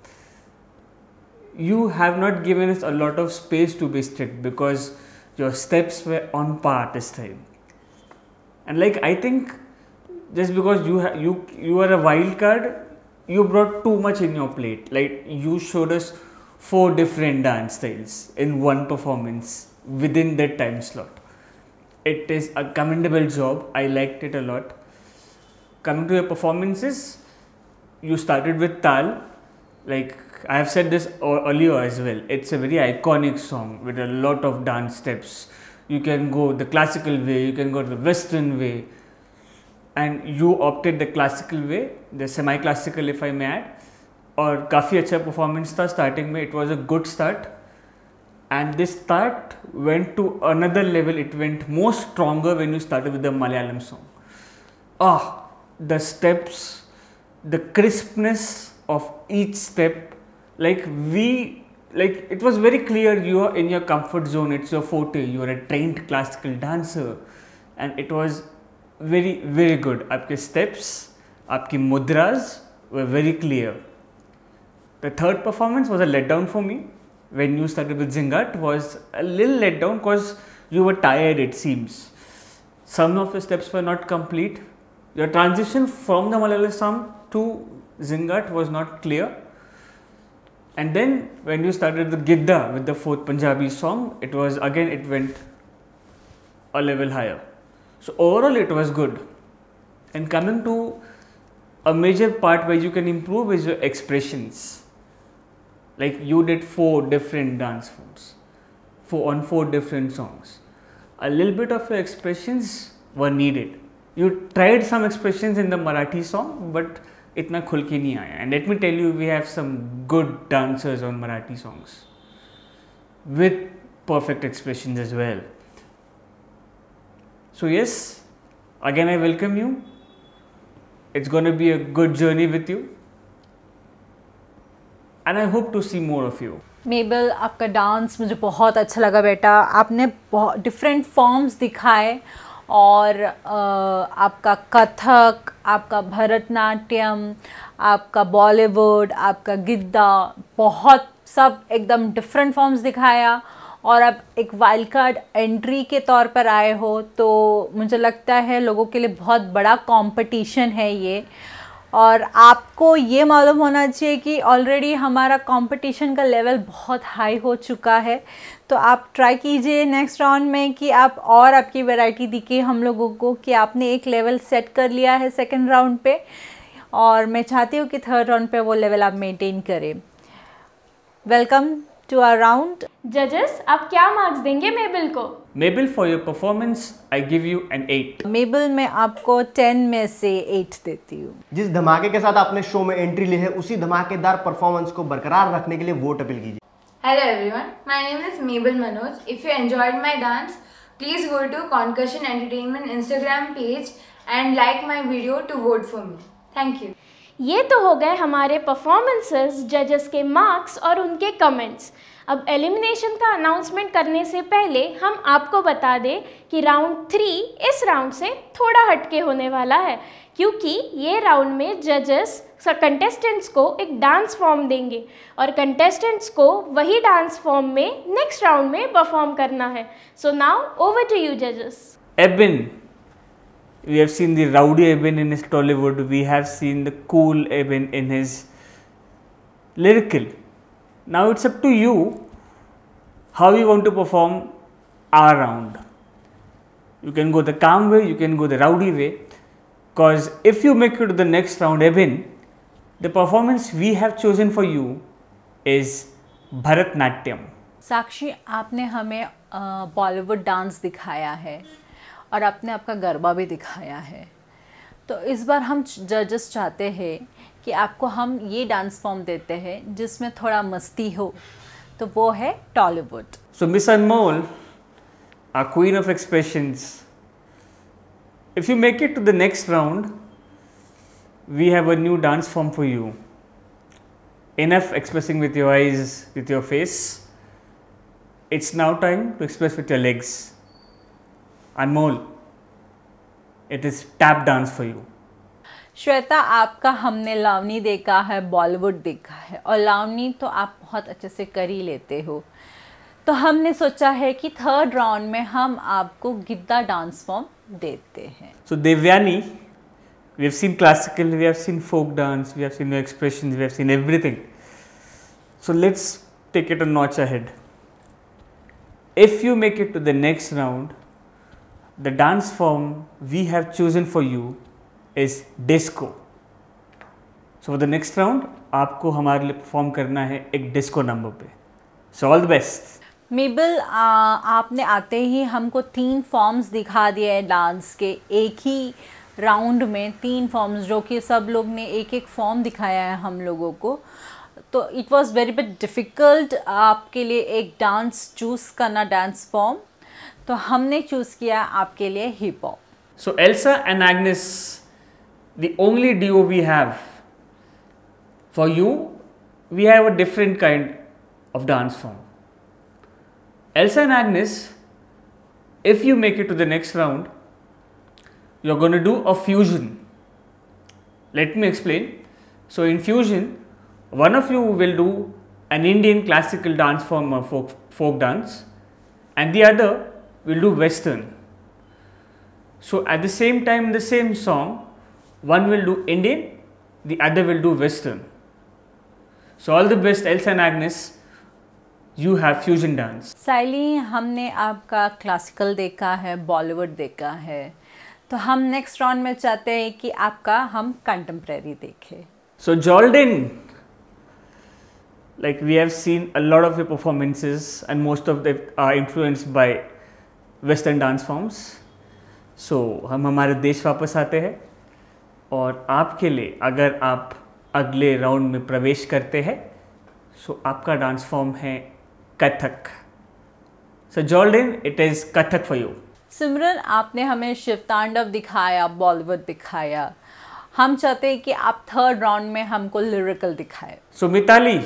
Speaker 4: you have not given us a lot of space to be strict because your steps were on par this time. And like I think just because you ha- you you are a wild card, you brought too much in your plate. Like you showed us four different dance styles in one performance within that time slot. It is a commendable job. I liked it a lot. Coming to your performances, you started with Tal. Like I have said this earlier as well, it's a very iconic song with a lot of dance steps. You can go the classical way, you can go the western way, and you opted the classical way, the semi-classical if I may add. और काफ़ी अच्छा परफॉर्मेंस था स्टार्टिंग में. It was a good start, and this start went to another level. It went more stronger when you started with the Malayalam song. Ah, the steps, the crispness of each step, like we, like it was very clear you are in your comfort zone. It's your forte. You are a trained classical dancer, and it was very very good. आपके steps, आपकी mudras were very clear. The third performance was a letdown for me. When you started with Zingat, was a little letdown because you were tired, it seems. Some of the steps were not complete. Your transition from the Malayalam song to Zingat was not clear. And then when you started the Gidda with the fourth Punjabi song, it was again, it went a level higher. So overall it was good. And coming to a major part where you can improve is your expressions. Like you did four different dance forms for on four different songs. A little bit of your expressions were needed. You tried some expressions in the Marathi song, but itna khul ke nahi aaya. And let me tell you, we have some good dancers on Marathi songs with perfect expressions as well. So yes, again I welcome you. It's going to be a good journey with you, and I hope to see more of you.
Speaker 5: मेबल, आपका डांस मुझे बहुत अच्छा लगा बेटा. आपने बहुत डिफरेंट फॉर्म्स दिखाए, और आपका कथक, आपका भरतनाट्यम, आपका बॉलीवुड, आपका गिद्दा, बहुत सब एकदम डिफरेंट फॉर्म्स दिखाया. और अब एक वाइल्ड कार्ड एंट्री के तौर पर आए हो, तो मुझे लगता है लोगों के लिए बहुत बड़ा कंपटीशन है ये. और आपको ये मालूम होना चाहिए कि ऑलरेडी हमारा कंपटीशन का लेवल बहुत हाई हो चुका है. तो आप ट्राई कीजिए नेक्स्ट राउंड में कि आप और आपकी वैरायटी दिखे हम लोगों को कि आपने एक लेवल सेट कर लिया है सेकंड राउंड पे, और मैं चाहती हूँ कि थर्ड राउंड पे वो लेवल आप मेंटेन करें. Welcome to our round.
Speaker 1: जजेस, आप क्या मार्क्स देंगे मेबल को?
Speaker 4: Mabel, for your performance, I give you an eight.
Speaker 5: मेबल, मैं आपको टेन में से एट देती हूँ.
Speaker 2: जिस धमाके के साथ आपने शो में एंट्री ली है, उसी धमाकेदार परफॉर्मेंस को बरकरार रखने के लिए वोट अपील कीजिए.
Speaker 16: Hello everyone, my name is Mabel Manoj. If you enjoyed my dance, please go to Concussion Entertainment Instagram page and like my video to vote for me. Thank you.
Speaker 1: ये तो हो गए हमारे परफॉर्मेंसेस, जजेस के मार्क्स और उनके कमेंट्स. अब एलिमिनेशन का अनाउंसमेंट करने से पहले हम आपको बता दें कि राउंड थ्री इस राउंड से थोड़ा हटके होने वाला है, क्योंकि ये राउंड में जजेस कंटेस्टेंट्स को एक डांस फॉर्म देंगे और कंटेस्टेंट्स को वही डांस फॉर्म में नेक्स्ट राउंड में परफॉर्म करना है. So now over to you जजेस.
Speaker 4: Ebin, we have seen the rowdy Ebin in his Tollywood. We have seen the cool Ebin in his lyrical. Now it's up to you how you want to perform our round. You can go the calm way, you can go the rowdy way, because if you make it to the next round, Ebin, the performance we have chosen for you is Bharatnatyam.
Speaker 5: Sakshi, आपने हमें बॉलीवुड डांस दिखाया है और आपने आपका गरबा भी दिखाया है, तो इस बार हम जजेस चाहते हैं कि आपको हम ये डांस फॉर्म देते हैं जिसमें थोड़ा मस्ती हो, तो वो है Tollywood.
Speaker 4: So Miss Anmol, our queen of expressions, if you make it to the next round, we have a new dance form for you. Enough expressing with your eyes, with your face. It's now time to express with your legs. Anmol, it is tap dance for you.
Speaker 5: Shweta, आपका हमने लावनी देखा है, बॉलीवुड देखा है, और लावनी तो आप बहुत अच्छे से कर ही लेते हो, तो हमने सोचा है कि थर्ड राउंड में हम आपको गिद्दा डांस फॉर्म देते हैं.
Speaker 4: So Devyani, we have seen classical, we have seen folk dance, we have seen your expressions, we have seen everything. So let's take it a notch ahead. If you make it to the next round, the dance form we have chosen for you is disco. So for the next round, आपको हमारे लिए परफॉर्म करना है एक डिस्को नंबर पे. So all the best.
Speaker 5: Mabel, आपने आते ही हमको तीन फॉर्म्स दिखा दिए हैं डांस के, एक ही राउंड में तीन फॉर्म्स, जो कि सब लोग ने एक एक फॉर्म दिखाया है हम लोगों को, तो it was very bit difficult आपके लिए एक डांस चूज़ करना, डांस फॉर्म, तो हमने चूज़ किया आपके लिए hip hop.
Speaker 4: So Elsa and Agnes, the only duo we have for you, we have a different kind of dance form. Elsa and Agnes, if you make it to the next round, you're going to do a fusion. Let me explain. So in fusion, one of you will do an Indian classical dance form or folk, folk dance, and the other will do Western. So at the same time, the same song, one will do Indian, the other will do Western. So all the best, Elsa and Agnes. You have fusion dance.
Speaker 5: Saili, हमने आपका क्लासिकल देखा है, बॉलीवुड देखा है, तो हम नेक्स्ट राउंड में चाहते हैं कि आपका हम कंटेम्प्रेरी देखें.
Speaker 4: So Jordan, like we have seen a lot of your performances and most of them are influenced by Western dance forms. So हम हमारे देश वापस आते हैं और आपके लिए अगर आप अगले राउंड में प्रवेश करते हैं, so आपका डांस फॉर्म है Kathak. So Jordan, it is Kathak for you.
Speaker 5: सिमरन, आपने हमें शिव तांडव दिखाया, बॉलीवुड दिखाया, हम चाहते हैं कि आप थर्ड राउंड में हमको लिरिकल दिखाए.
Speaker 4: So Mitali,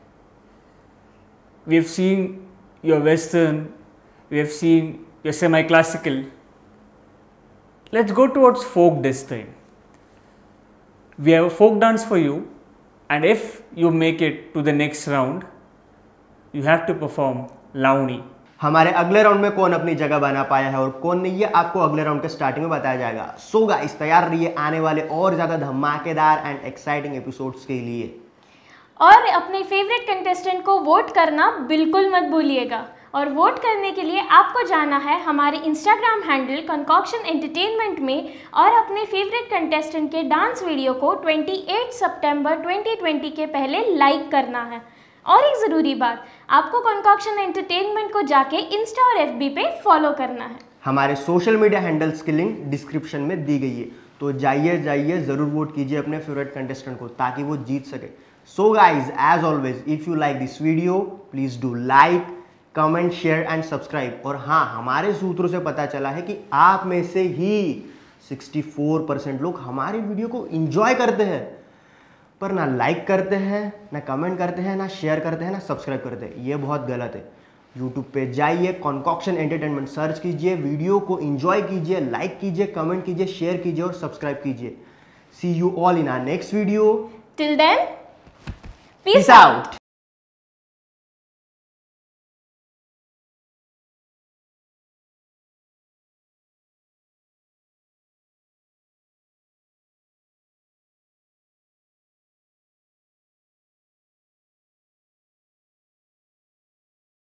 Speaker 4: we have seen your Western, we have seen your semi-classical. Let's go towards folk this time. We have a folk dance for you, and if you make it to the next round, you have to perform Lavani.
Speaker 2: हमारे अगले राउंड में कौन अपनी जगह बना पाया है और कौन नहीं, ये आपको अगले राउंड के स्टार्टिंग में बताया जाएगा. सो गाइस, तैयार रहिए आने वाले और ज़्यादा धमाकेदार एंड एक्साइटिंग एपिसोड्स के लिए.
Speaker 1: और अपने फेवरेट कंटेस्टेंट को वोट करना बिल्कुल मत भूलिएगा. और वोट करने के लिए आपको जाना है हमारे इंस्टाग्राम हैंडल कॉन्कॉक्शन एंटरटेनमेंट में और अपने फेवरेट कंटेस्टेंट के डांस वीडियो को अट्ठाईस सितंबर ट्वेंटी ट्वेंटी के पहले लाइक करना है. और एक ज़रूरी बात, आपको कॉन्कॉक्शन एंटरटेनमेंट को जाके इंस्टा और एफबी पे फॉलो करना है.
Speaker 2: हमारे सोशल मीडिया हैंडल्स की लिंक डिस्क्रिप्शन में दी गई है, तो जाइए जाइए ज़रूर वोट कीजिए अपने फेवरेट कंटेस्टेंट को ताकि वो जीत सके. So guys, as always, if you like this video, please do like, comment, share and subscribe. और हाँ, हमारे सूत्रों से पता चला है कि आप में से ही चौंसठ परसेंट लोग हमारे वीडियो को एंजॉय करते हैं, पर ना लाइक करते हैं, ना कमेंट करते हैं, ना शेयर करते हैं, ना सब्सक्राइब करते हैं. ये बहुत गलत है. यूट्यूब पे जाइए, कॉन्कॉक्शन एंटरटेनमेंट सर्च कीजिए, वीडियो को एंजॉय कीजिए, लाइक कीजिए, कमेंट कीजिए, शेयर कीजिए और सब्सक्राइब कीजिए. See you all in our next video.
Speaker 1: Till then,
Speaker 2: peace out.